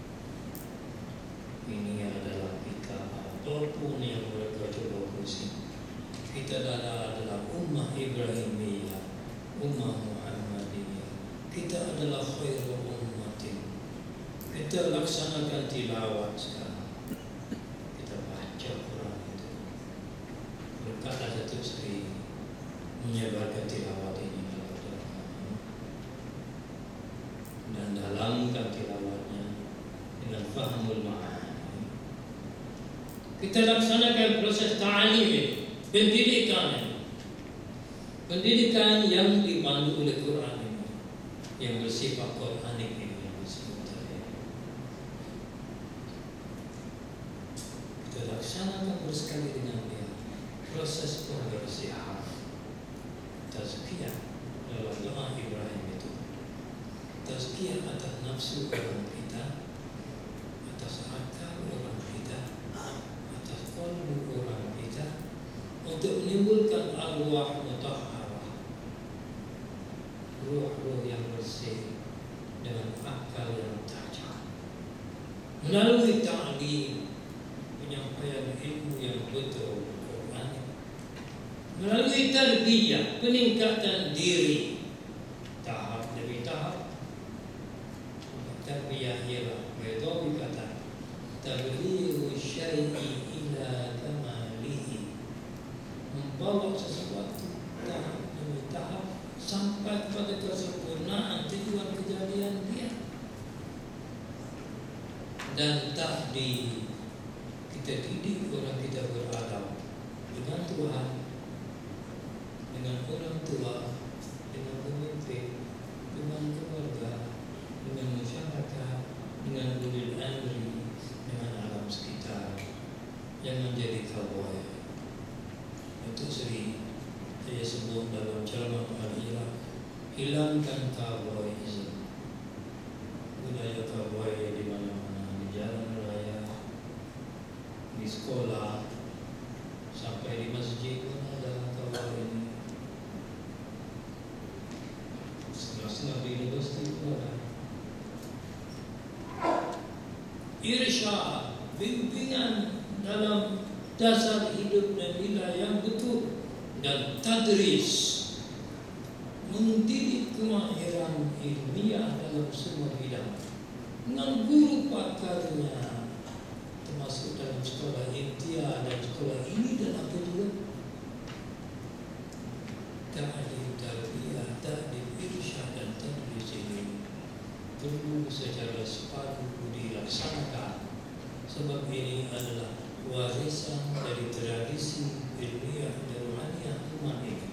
Ini adalah kita, apapun yang mereka coba pusing, kita adalah, adalah ummah Ibrahimiyah, ummah Muhammadiyah. Kita adalah khairul ummatin. Kita laksanakan tilawat sekarang, kita baca Quran itu. Berkatlah Datuk Seri menyebarkan tilawat ini dalam kami, dan dalamkan tilawatnya dengan fahamul ma'ani. Kita laksanakan proses ta'alim ini, pendidikan, pendidikan yang dipandu oleh Quran ini, yang bersifat Quranik ini yang disebut tadi. Kita laksanakan bersekali dengan dia proses pembersihan, tazkiyah dalam doa Ibrahim itu. Tazkiyah atas nafsu orang kita, atas akal orang kita, atas qalbu orang kita, untuk menimbulkan arwah mutahharah, ruh-ruh yang bersih dengan akal yang tajam, melalui ta'lim, penyampaian ilmu yang betul Quran, melalui tarbiyah, peningkatan diri tahap demi tahap. Tarbiyah ialah Baydawi kata tablighu syai'i ila kamalihi, membawa sesuatu tahap demi tahap sampai pada kesempurnaan tujuan kejadian dia. Dan tak di kita didik orang kita beradab dengan Tuhan, dengan orang tua, dengan pemimpin, dengan keluarga, dengan masyarakat, dengan ulil amri, dengan alam sekitar. Jangan jadi cowboy. Datuk Seri saya sebut dalam ceramah Al-Iraq, hilangkan cowboyism. Budaya cowboy di mana-mana, di jalan raya, di sekolah, sampai di masjid pun ada cowboy ini. Setengah-setengah di universiti pun ada. Irsyad, bimbingan dalam dasar hidup dan nilai yang betul, dan tadris, mendidik kemahiran ilmiah dalam semua bidang dengan guru pakarnya, termasuk dalam sekolah imtiaz dan sekolah ini dan apa juga. Ta'lim tarbiyah, ta'lim irsyad dan tadris ini perlu secara sepadu dilaksanakan, sebab ini adalah warisan dari tradisi ilmiah dan rohaniah umat ini.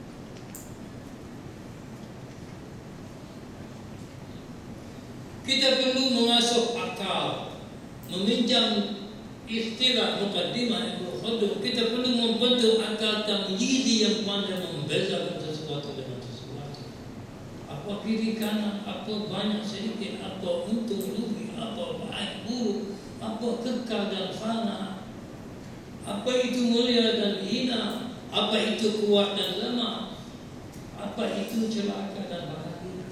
Kita perlu mengasuh akal, meminjam istilah Muqaddimah Ibnu Khaldun. Kita perlu membentuk akal tamyizi yang pandai membezakan sesuatu dengan sesuatu. Apa kiri kanan, apa banyak sedikit, apa untung rugi, apa baik buruk, apa kekal dan fana, apa itu mulia dan hina, apa itu kuat dan lemah, apa itu celaka dan bahagia.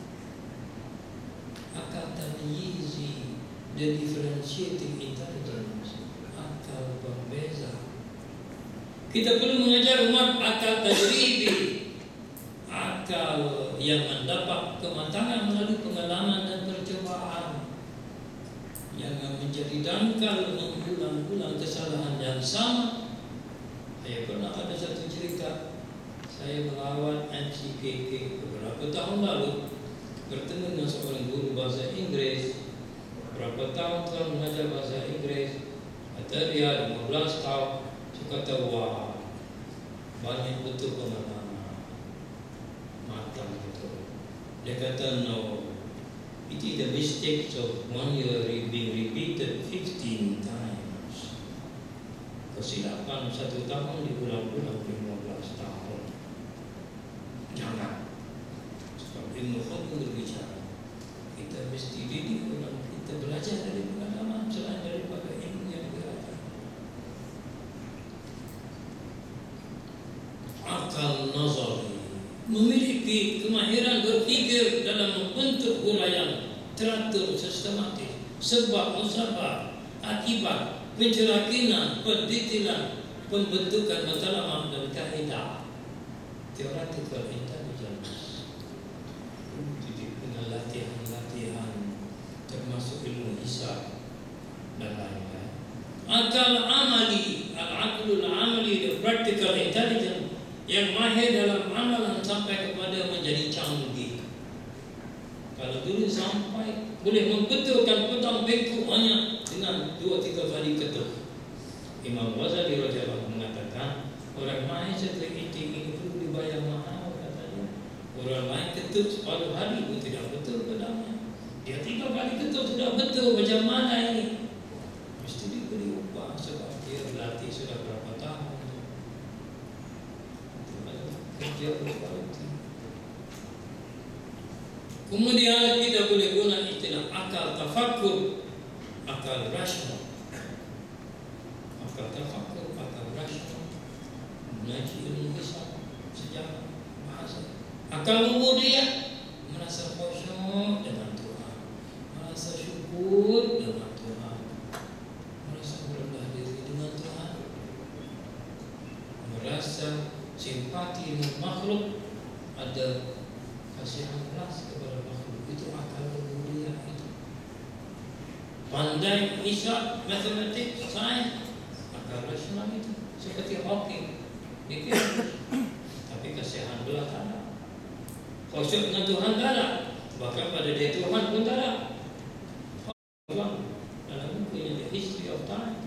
Akal tamyizi, the differentiating intelligence, akal pembeza. Kita perlu mengajar umat akal tajribi, akal yang mendapat kematangan melalui pengalaman dan percobaan, yang menjadi dangkal mengulang-ulang kesalahan yang sama. Saya pernah ada satu cerita, saya melawat M C K K beberapa tahun lalu, bertemu dengan seorang guru bahasa Inggris. Berapa tahun telah mengajar bahasa Inggris, kata dia lima belas tahun. Saya kata, wah, banyak betul pengalaman, matang betul. Dia kata, no, it is the mistakes of one year being repeated fifteen times. Kesilapan satu tahun diulang-ulang lima belas tahun. Jangan. Sebab ilmu hukum berbicara, kita mesti didik orang, kita belajar dari pengalaman selain daripada ilmu yang berada. Akal nazari, memiliki kemahiran berfikir dalam membentuk huraian teratur sistematis, sebab musabab, akibat, pencerakinan, pendetilan, pembentukan matlamat dan kaedah. Theoretical intelligence, didik dengan latihan-latihan termasuk ilmu hisab dan lain-lain. Akal amali, al-aqlul amali, the practical intelligence, yang mahir dalam amalan sampai kepada menjadi canggih. Kalau dulu sampai boleh membetulkan pedang bengkok hanya dengan dua tiga kali ketuk. Imam Ghazali radhiyallahu mengatakan, orang mahir setelah itu ini perlu dibayar mahal, katanya. Orang lain ketuk separuh hari pun tidak betul pedangnya. Dia tiga kali ketuk sudah betul, macam mana ini? Mesti diberi upah sebab dia berlatih sudah berapa tahun. Kerja berkualiti. Kemudian kita boleh guna istilah akal tafakur, akal rasional. Akal tafakur, akal rasional, mengaji ilmu hisab, sejarah, bahasa. Akal ubudiyah, merasa khusyuk dengan Tuhan, merasa syukur dengan Tuhan, merasa merendah diri dengan Tuhan, merasa simpati dengan makhluk, ada kasihan keras kepada makhluk. Itu akal ubudiyah itu. Pandai hisab, matematik, sains, akal rasional itu. Seperti Hawking, mikir, tapi kasihan belah tak ada. Khusyuk dengan Tuhan tak ada. Bahkan pada dia Tuhan pun tak ada. Dalam bukunya The History of Time.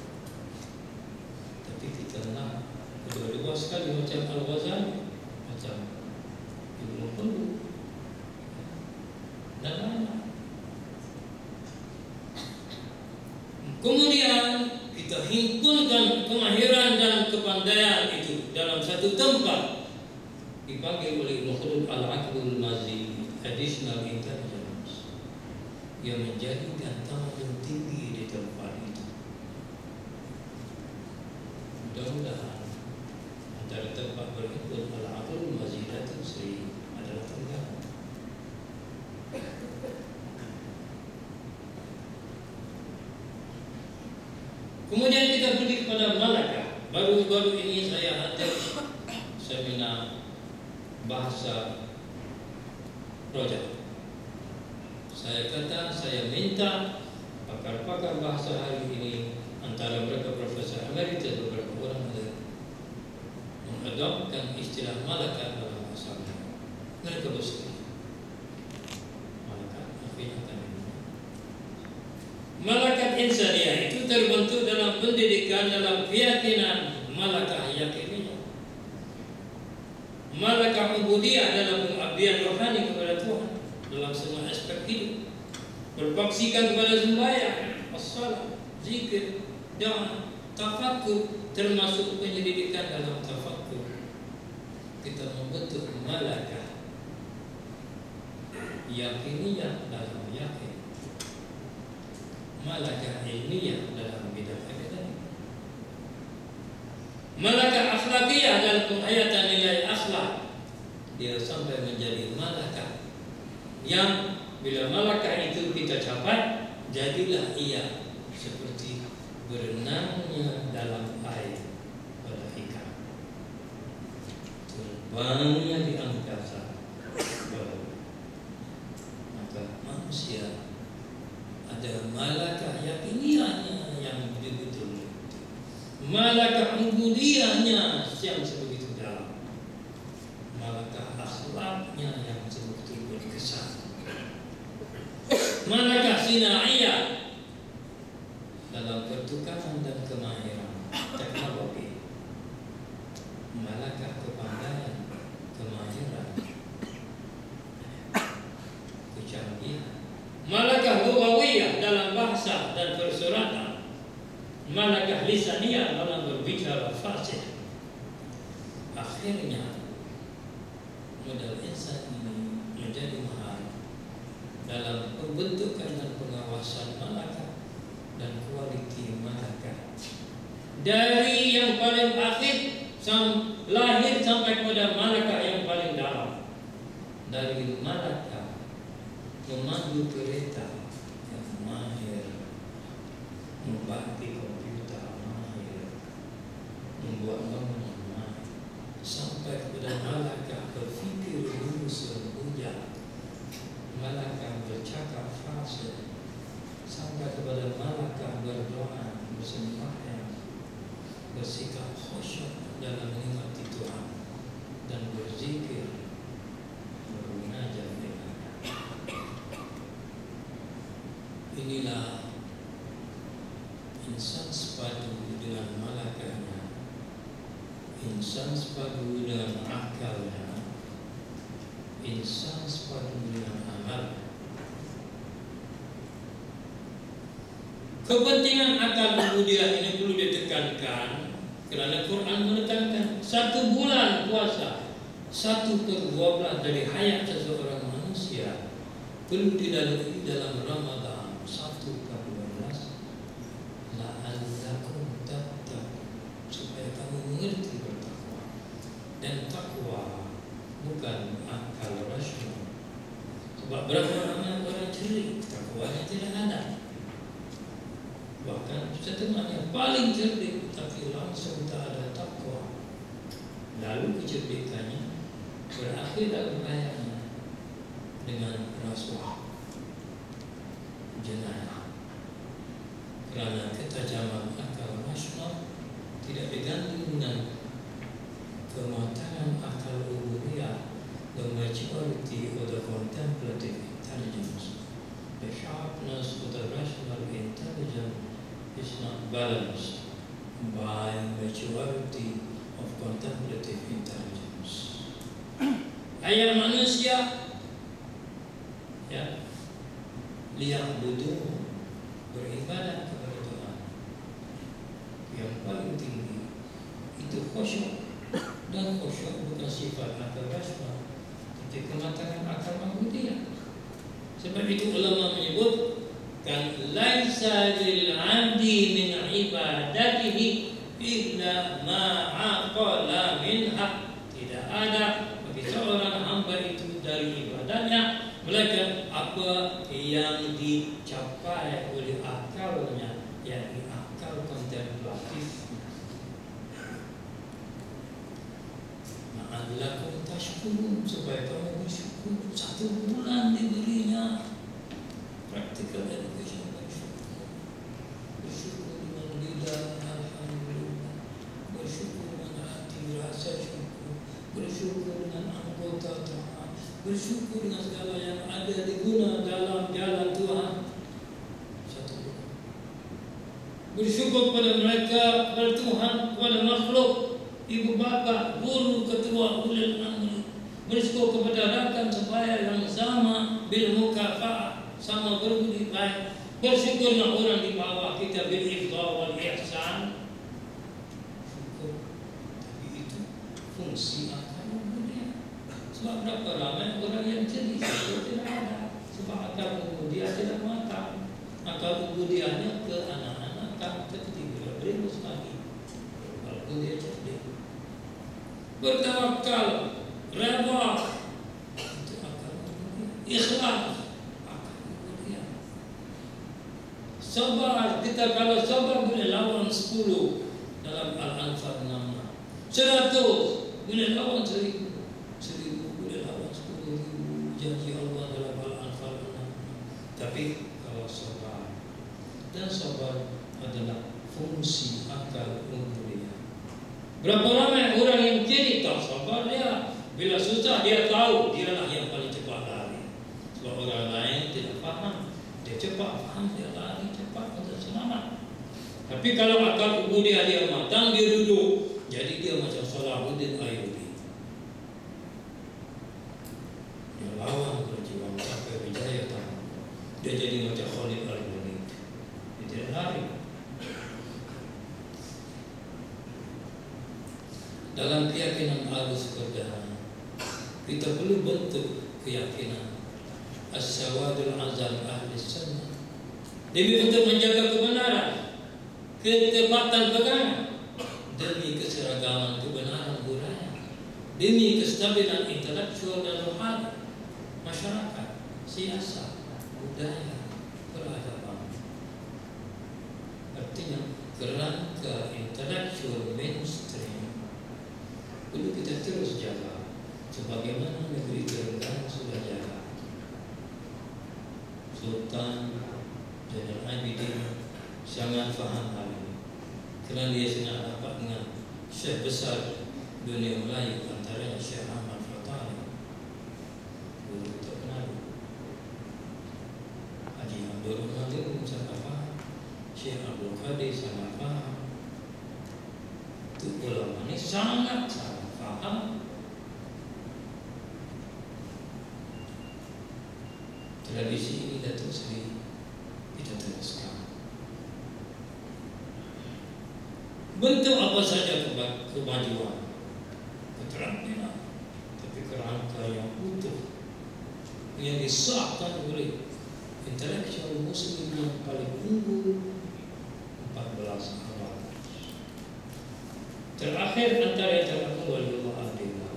Tapi kita nak kedua-dua sekali macam Al-Ghazali, macam Ibnu Khaldun dan lain-lain. Kemudian kita himpunkan kemahiran dan kepandaian itu dalam satu tempat, dipanggil oleh Ibnu Khaldun al-aqlul mazi, additional intelligence, yang menjadikan tamadun tinggi di tempat itu. Mudah-mudahan antara tempat berhimpun al-aqlul mazi Datuk Seri adalah Terengganu. Kemudian kita pergi kepada Malacca. Baru-baru ini saya hadir seminar bahasa Rojak. Saya kata, saya minta pakar-pakar bahasa hari ini, antara mereka Profesor Emeritus, beberapa orang ada mengadopkan istilah Malacca dalam bahasa mereka bersetuju. Malacca, akhirnya kami Malakat insaniah itu terbentuk dalam pendidikan, dalam keyakinan. Malakah yakinnya, malakah ubudiyah dalam pengabdian rohani kepada Tuhan dalam semua aspek hidup. Berpaksikan kepada sembahyang, as-salat, zikir, doa, tafakur, termasuk penyelidikan dalam tafakur. kita membentuk malakah yakiniyah dalam yakin, malakah ilmiyah dalam bidang akademik, malakah akhlakiyah dalam penghayatan nilai akhlak. Dia sampai menjadi malakah yang bila malakah itu kita capai, jadilah ia seperti berenangnya dalam air pada ikan, terbangnya di angkasa. Maka manusia ada malakah yakiniyahnya yang betul-betul, malakah ubudiyahnya yang sebegitu dalam, malakah akhlaknya yang sebegitu berkesan, malakah sinaiyah dalam pertukaran dan kemahiran teknologi, malakah kepandaian, kemahiran, kecanggihan, malakah lughawiyah dalam bahasa dan persuratan, malakah lisaniyah dalam berbicara fasih. Akhirnya modal insan ini menjadi mahal dalam pembentukan dan pengawasan malakah dan kualiti malakah. Dari yang paling akhir sam, lahir sampai pada malakah yang paling dalam. Dari malakah pemandu kereta yang mahir, membagi komputer mahir, membuat bangunan mahir, sampai kepada malakah berfikir lurus berhujah, malakah bercakap fasih, sampai kepada malakah berdoa, bersembahyang, bersikap khusyuk dalam menikmati Tuhan dan berzikir, bermunajat dengannya. Inilah insan sepadu dengan malakahnya, insan sepadu dengan akalnya, insan sepadu dengan amal. Kepentingan akal ubudiyah ini perlu ditekankan kerana Quran menekankan satu bulan puasa, satu per dua belas dari hayat seseorang manusia perlu dilalui dalam Ramadan satu per dua belas. La'allakum tattaqun, supaya kamu mengerti bertakwa. Dan takwa bukan akal rasional. Sebab berapa ramai orang cerdik takwanya tidak ada. Bahkan setengah yang paling cerdik tapi langsung tak ada takwa. Lalu kecerdikannya berakhir dalam hayatnya dengan rasuah, jenayah. Kerana ketajaman akal rasional tidak diganti dengan kematangan akal ubudiyah, the maturity of the contemplative intelligence. The sharpness of the rational intelligence is not balanced by maturity of contemplative intelligence. Ayat manusia, ya, liya'budu, beribadah kepada Tuhan. Yang paling tinggi itu khusyuk, dan khusyuk bukan sifat akal rasional, tapi kematangan akal ubudiyah. Sebab itu ulama menyebut kan laisa lil 'abdi min ibadatihi illa ma 'aqala minha. Tidak ada bagi seorang hamba itu dari ibadahnya melainkan apa yang dicapai oleh akalnya, yakni akal kontemplatif. Ma'allakum tashkurun, supaya kamu bersyukur. Satu bulan diberinya practical education, bersyukur. Bersyukur dengan lidah, alhamdulillah. Bersyukur dengan hati, rasa syukur. Bersyukur dengan anggota Tuhan. Bersyukur dengan segala yang ada diguna dalam jalan Tuhan. Satu bulan. Bersyukur kepada mereka, kepada Tuhan, kepada makhluk, ibu bapa, guru, ketua, ulil amri. Bersyukur kepada rakan sebaya yang sama bil mukafa'ah, sama berbudi baik. Bersyukur dengan orang di bawah kita bil ifdha wal ihsan. Syukur. Tapi itu fungsi akal. Sebab berapa ramai orang yang cerdik itu tidak ada. Sebab akal umur dia tidak matang. Akal umur dia hanya ke anak-anak kan ketiga berilmus lagi. Walaupun dia cerdik. Bertawakal, rela, itu akal umur dia. Ikhlas, akal umur dia. Sabar, kita kalau sabar boleh lawan sepuluh dalam Al-Anfal enam. Seratus boleh lawan seribu. Seribu boleh lawan sepuluh ribu janji Allah dalam Al-Anfal enam. Tapi kalau sabar, dan sabar adalah fungsi akal umur dia. Berapa ramai orang yang jadi tak sabar dia. Bila susah dia tahu dia lah yang paling cepat lari. Sebab orang lain tidak faham, dia cepat faham, dia lari cepat untuk selamat. Tapi kalau akal umur dia dia matang, dia duduk. Jadi dia macam Salahuddin Ayyubi. Dia lawan perjuangan sampai berjaya tamat. Dia jadi macam Khalid Al-Walid. Dia tidak lari. Dalam keyakinan arus perjalanan, kita perlu bentuk keyakinan as-sawadul azam ahli sunnah. Demi untuk menjaga kebenaran, ketepatan pegangan, demi keseragaman kebenaran budaya, demi kestabilan intelektual dan rohani masyarakat, siasat, budaya, peradaban. Artinya kerangka intelektual mainstream perlu kita terus jaga, sebagaimana negeri Terengganu sudah jaga. Sultan Zainal Abidin sangat faham hal ini, kerana dia sangat dapat dengan syekh besar dunia Melayu, antaranya Syekh Ahmad Fatani, guru kita kenal. Haji Abdul Rahman itu sangat faham, Syekh Abdul Qadir sangat faham. Itu ulama ini sangat sangat faham. Tradisi ini Datuk Seri kita teruskan. Bentuk apa saja kemajuan, keterampilan, tapi kerangka yang utuh yang disahkan oleh intelektual Muslim yang paling unggul empat belas abad. Terakhir antara yang terlaku Waliullah Abdillah.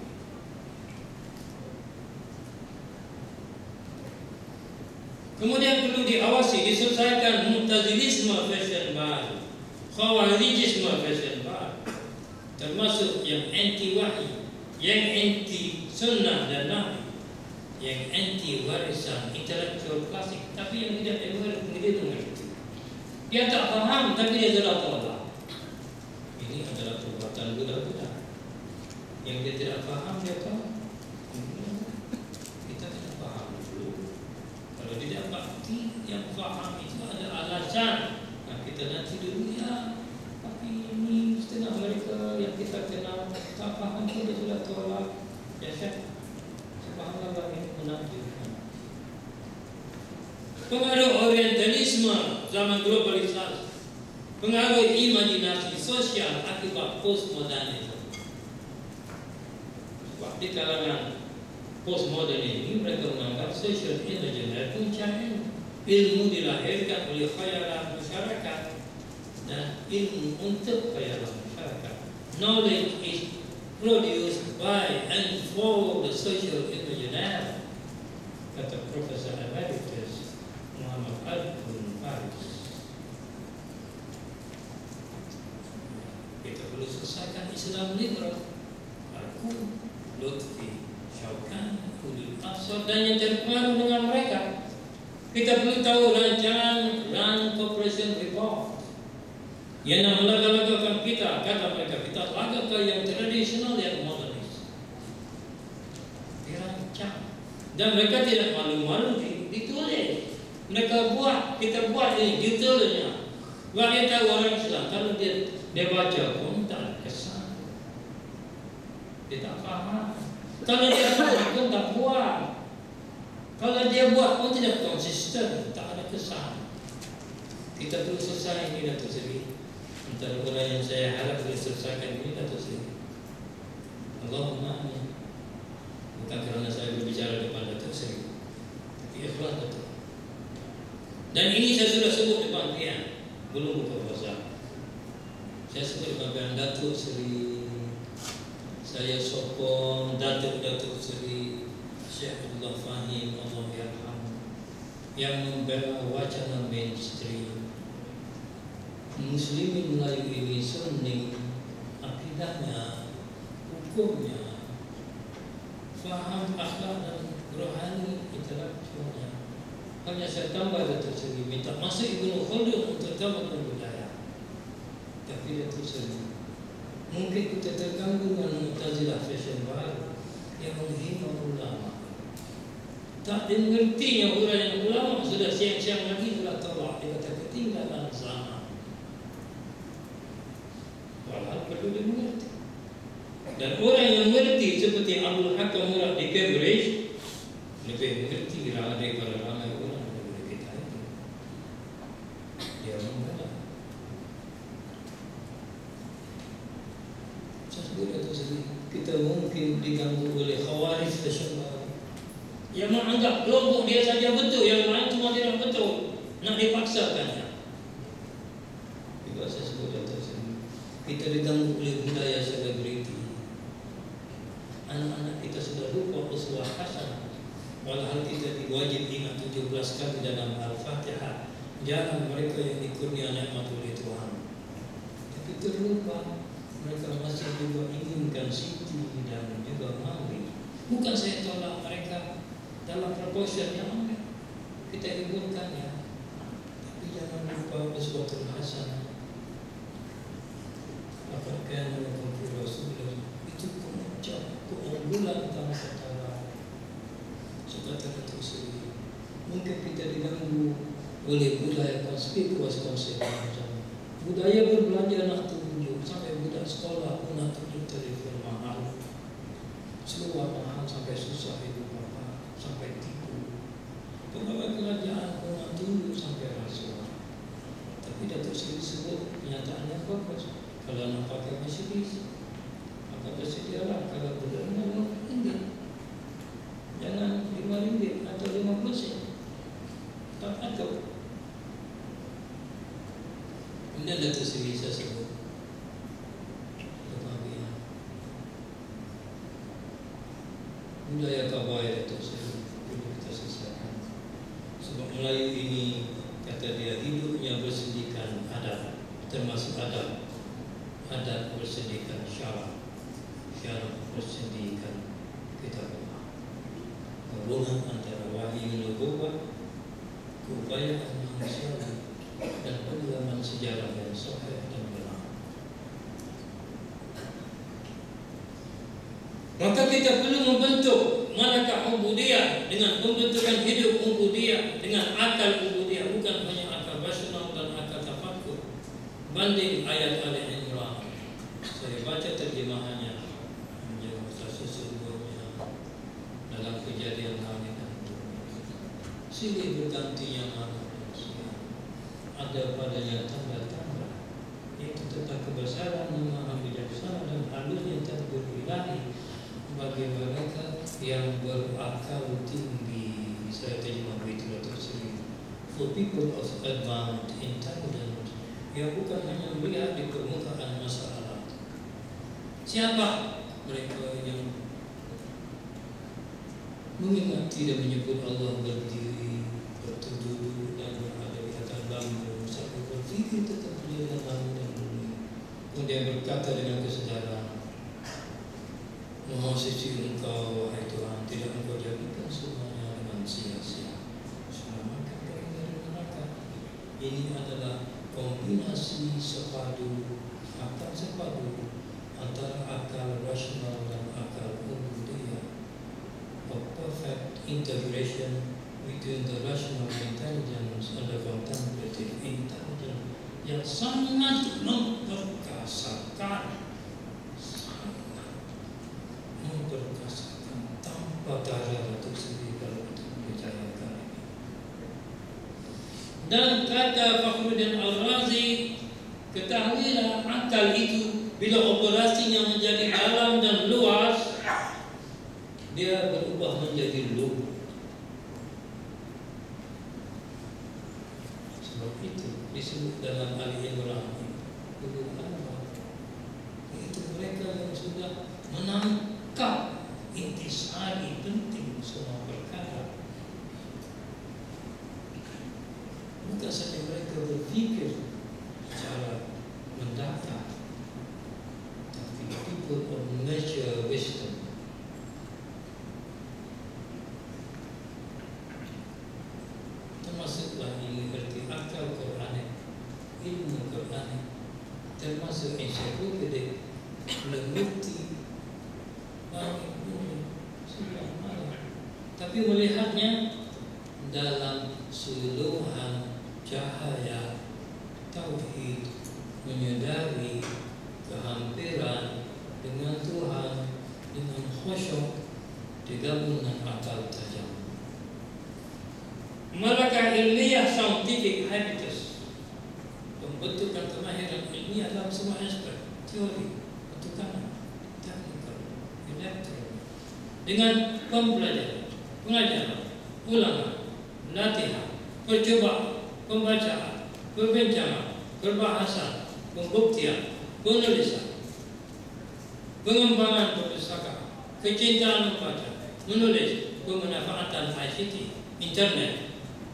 Kemudian perlu diawasi, diselesaikan Mu'tazilisme fashion baru, Khawarijisme fashion baru, termasuk yang anti wahyi, yang anti sunnah dan nabi, yang anti warisan intelektual klasik, tapi yang tidak dengar, tidak mengerti. Dia tak faham, tapi dia telah tolak. Ini adalah perbuatan budak-budak. Yang dia tidak faham, dia tahu. Kita tidak faham dulu. Kalau tidak pasti, yang faham itu ada alasan. Nah, kita nanti dulu ya, tapi ini setengah mereka yang kita kenal tak faham, dia sudah tolak. Ya, Syekh, subhanallah, ini menakjubkan. Pengaruh orientalisme zaman globalisasi, pengaruh imajinasi sosial akibat postmodernisme. Sebab di kalangan postmodern ini mereka menganggap social engineering punca ilmu. Ilmu dilahirkan oleh khayalan masyarakat dan ilmu untuk khayalan masyarakat. Knowledge is produced by and for the social engineer, kata Profesor Emeritus Muhammad Al-Qurun Faris. Kita perlu selesaikan Islam liberal. Aku, Lutfi, Syaukan, Ulil Asad dan yang terpengaruh dengan mereka. Kita perlu tahu rancangan Rand Corporation Report yang nak melaga-lagakan kita. Kata mereka, kita lagakan yang tradisional, yang modernis. Dirancang. Dan mereka tidak malu-malu ditulis. Mereka buat, kita buat ini detailnya. Bagi tahu orang Islam, kalau dia dia baca pun tak kesan, dia tak faham. Kalau dia faham pun tak buat. Kalau dia buat pun tidak konsisten, tak ada kesan. Kita perlu selesai ini, Datuk Seri. Antara orang yang saya harap boleh selesaikan ini, Datuk Seri. Allahumma amin. Bukan kerana bicara depan Datuk Seri, tapi ikhlas betul. Dan ini saya sudah sebut depan Pian, belum buka puasa. Saya sebut depan Pian Datuk Seri, saya sokong Datuk-Datuk Seri Syekh Abdullah Fahim, Allah yarham, yang membela wacana mainstream. Muslimin Melayu ini Sunni, akidahnya, hukumnya, faham akhlak dan rohani, intelektualnya. Hanya saya tambah Datuk Seri minta masuk Ibnu Khaldun untuk tambahkan budaya. Tapi Datuk Seri, mungkin kita terganggu dengan Mu'tazilah fashion baru yang menghina ulama. Tak dimengertinya uraian ulama, sudah siang-siang lagi telah tolak, dia kata ketinggalan zaman. Walau perlu dimengerti. Dan orang yang mengerti seperti Abdul Hakam Murad di Cambridge lebih mengerti daripada ramai orang daripada kita itu. Dia membela. Saya sebut itu sendiri. Kita mungkin diganggu oleh khawarij fashion baru yang menganggap kelompok dia saja betul, yang lain semua tidak betul, nak dipaksakannya. Juga saya sebut itu sendiri. Kita diganggu oleh budaya selebriti. Anak-anak kita sudah lupa uswah hasanah. Walhal kita diwajib ingat tujuh belas kali dalam Al-Fatihah jalan mereka yang dikurnia nikmat oleh Tuhan. Tapi terlupa mereka masih juga inginkan Siti dan juga Mami. Bukan saya tolak mereka dalam proportion yang ambil, kita hiburkannya, tapi jangan lupa uswatul hasanah. Apakah lakum fi Rasulillah, itu kemuncak keunggulan bangsa Arab. Kata Datuk Seri, mungkin kita diganggu oleh budaya konspikus konsep macam budaya berbelanja nak tunjuk, sampai budak sekolah pun nak tunjuk telefon mahal, seluar mahal sampai susah hidup apa, sampai tipu. Pegawai kerajaan pun nak tunjuk sampai rasuah. Tapi Datuk Seri sebut kenyataannya bagus. Kalau nak pakai Mercedes, maka bersedialah. Kalau benar-benar ini jangan lima ringgit atau lima puluh sen. Tak ada. Kemudian Datuk Seri saya sebut kebahagiaan budaya kabai Datuk Seri perlu kita selesaikan. Sebab Melayu ini, kata dia, hidupnya bersediakan adat, termasuk adat adat bersediakan syarat, syarat bersediakan kitab Allah. Hubungan antara wahyu nubuwah, keupayaan manusiawi dan pengalaman sejarah yang sahih dan benar. Maka kita perlu membentuk malakah ubudiyah dengan pembentukan hidup ubudiyah, dengan akal ubudiyah, bukan hanya akal rasional dan akal tafakkur. Banding ayat Al-Imran, saya baca terjemahannya menjadi sesungguhnya dalam kejadian langit dan bumi, silih bergantinya anak manusia, ada padanya tanda-tanda, yaitu tentang kebesaran yang maha bijaksana dan halusnya tadbir ilahi bagi mereka yang berakal tinggi. Saya terjemah begitu Datuk Seri. For people of advanced intelligence, yang bukan hanya melihat di permukaan masalah. Siapa mereka yang mengingat tidak menyebut Allah berdiri, berduduk dan berada di atas bambu sampai berfikir tentang kejadian langit dan bumi, kemudian berkata dengan kesedaran, Maha suci Engkau, wahai Tuhan, tidak Engkau jadikan semuanya dengan sia-sia. Selamatkan kami dari neraka. Ini adalah kombinasi sepadu, akal sepadu antara akal rasional dan akal ubudiyah. A perfect integration between the rational intelligence and the contemplative intelligence yang sangat memperkasakan, sangat memperkasakan tanpa darah Datuk Seri kalau itu dipercayakan. Dan kata Fakhruddin Al-Razi, ketahuilah akal itu bila operasinya menjadi dalam dan luas, dia berubah menjadi luas. disebut dalam Ali Imran ulul albab, itu mereka yang sudah menangkap intisari penting semua perkara. Bukan saja mereka berfikir secara mendatar, tapi people of nature wisdom. Termasuklah ini berarti akal Quranik, ilmu Quranik, termasuk ensiklopedik, mengerti banyak dunia sudah malam. Tapi melihatnya dalam seluruhan cahaya tauhid, menyadari kehampiran dengan Tuhan dengan khusyuk digabung dengan akal tajam. Malakah ilmiah scientific habitus, pembentukan kemahiran ilmiah dalam semua aspek, teori, pertukaran, teknikal, elektro, dengan pembelajaran, pengajaran, ulangan, latihan, percobaan, pembacaan, perbincangan, perbahasan, pembuktian, penulisan, pengembangan perpustakaan, kecintaan membaca, menulis, pemanfaatan I C T, internet,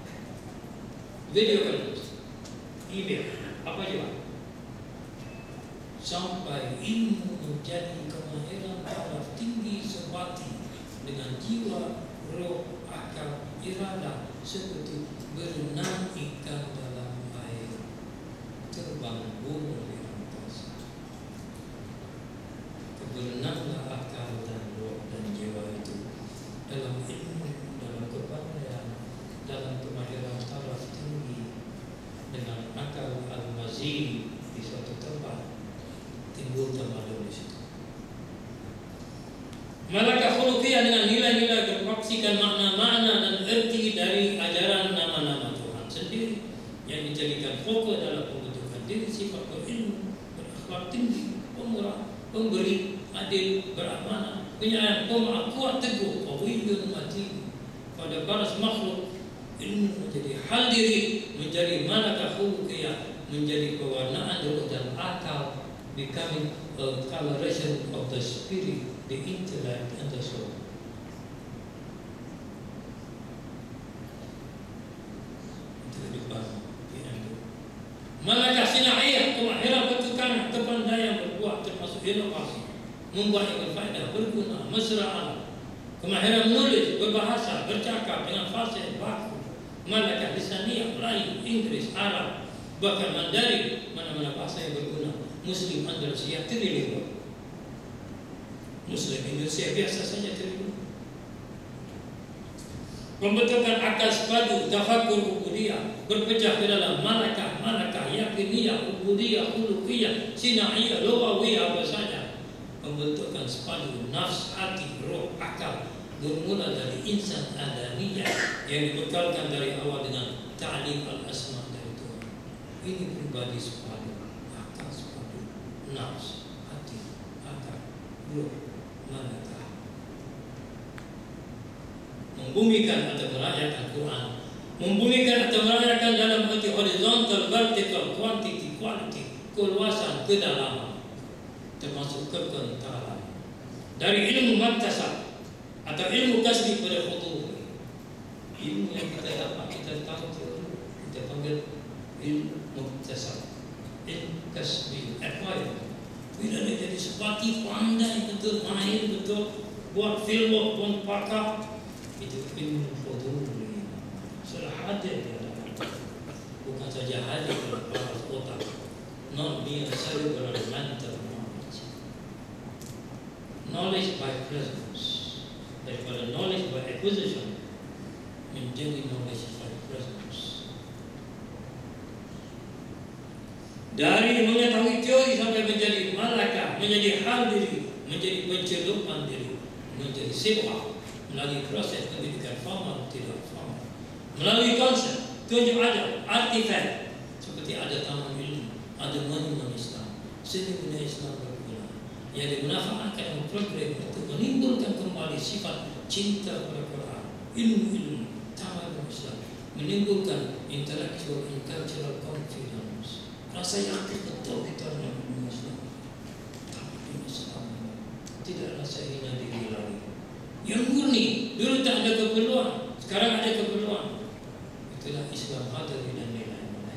video conference, email, apa juga, sampai ilmu menjadi kemahiran taraf tinggi sebati dengan jiwa, roh, akal, irada, seperti berenang ikan dalam air, terbang burung di angkasa. Berenanglah akal dan roh dan jiwa itu dalam ilmu, dalam kepandaian, dalam kemahiran taraf tinggi dengan akal al-mazid di suatu tempat, timbul tamadun di situ. Malakah khuluqiyah dengan nilai-nilai berpaksikan makna-makna dan erti dari ajaran nama-nama Tuhan sendiri yang dijadikan pokok dalam pembentukan diri, sifat berilmu, berakhlak tinggi, pemurah, pemberi, adil, beramanah, penyayang, pemaaf, kuat, teguh, qawiyun matin. Pada baras makhluk, ilmu menjadi hal diri, menjadi malakah khuluqiyah, menjadi pewarnaan roh dan akal, becoming a coloration of the spirit, the intellect and the soul. Itu depan diambil. Malakah sinaiyah, kemahiran pertukaran, kepandaian berbuat, termasuk inovasi, membuat yang berfaedah, berguna, mesra alam. Kemahiran menulis, berbahasa, bercakap dengan fasih, baku. Malakah lisaniyah, Melayu, Inggris, Arab, bahkan Mandarin, mana-mana bahasa yang berguna. Muslim Andalusia terlibat, Muslim Indonesia biasa saja terlibat. Pembentukan akal sepadu, tafakur ubudiyah, berpecah ke dalam malakah, malakah, yakiniyah, ubudiyah, khuluqiyah, sinaiyah, lugawiyah, apa saja. Pembentukan sepadu, nafs, hati, roh, akal, bermula dari insan adaniyah yang dibekalkan dari awal dengan ta'lim al-asma dari Tuhan. Ini pribadi sepadu, akal sepadu, nafs, hati, akal, roh, malakah. Membumikan atau merayakan Quran, membumikan atau merayakan dalam arti horizontal, vertical, quantity, quality, keluasan, kedalaman, termasuk kekentalan. Dari ilmu maktasab atau ilmu kasbi pada khutur, ilmu yang kita dapat, kita tahu teori, kita panggil ilmu maktasab, ilmu kasbi, acquire. Bila dia jadi sepati, pandai betul, mahir betul, buat filmwork pun pakar, itu ilmu khutur. Sudah hadir di dalam, bukan saja hadir dalam balas otak, not mere cerebral mental knowledge. Knowledge by presence, daripada knowledge by acquisition menjadi knowledge by presence. Dari mengetahui teori sampai menjadi malakah, menjadi hal diri, menjadi pencelupan diri, menjadi sifat melalui proses pendidikan formal tidak formal, melalui konsep, tunjuk ajar, artifak seperti ada taman ilmu, ada monumen Islam, seni budaya Islam berguna yang dimanfaatkan dalam program untuk menimbulkan kembali sifat cinta kepada Quran, ilmu-ilmu taman Islam, menimbulkan intellectual and cultural confidence. Rasa yakin betul kita orang Muslim. Tapi Islam tidak rasa hina diri lagi. Yang murni, dulu tak ada keperluan, sekarang ada keperluan. Itulah Islam hadiri dan nilai-nilai.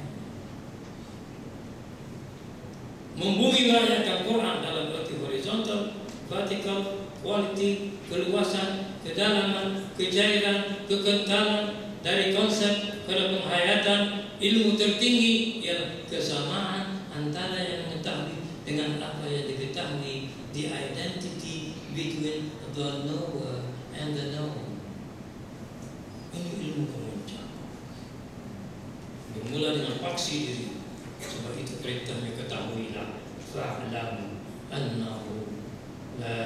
Membumi merayakan Quran dalam arti horizontal, vertical, quality, keluasan, kedalaman, kejairan, kekentalan, dari konsep pada penghayatan. Ilmu tertinggi ialah kesamaan antara yang mengetahui dengan apa yang diketahui, the identity between the knower and the known. Ini ilmu kemuncak. Bermula dengan paksi diri. Sebab itu perintahnya ketahuilah, fa'lam annahu la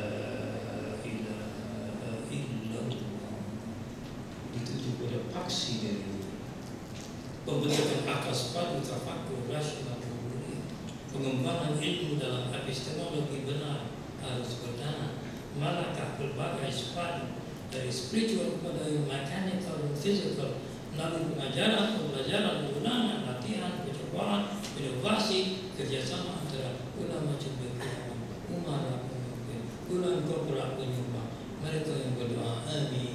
ilaha illallah. Dituju pada paksi diri. Pembentukan akal sepadu, tafakur, rasional, pengembangan ilmu dalam epistemologi benar harus berdana. Malakah berbagai sepadu dari spiritual kepada mechanical dan physical, melalui pengajaran, pembelajaran, pengulangan, latihan, percobaan, inovasi, kerjasama antara ulama cendekiawan, umara pemimpin, ulama korporat penyumbang, mereka yang berdoa amin.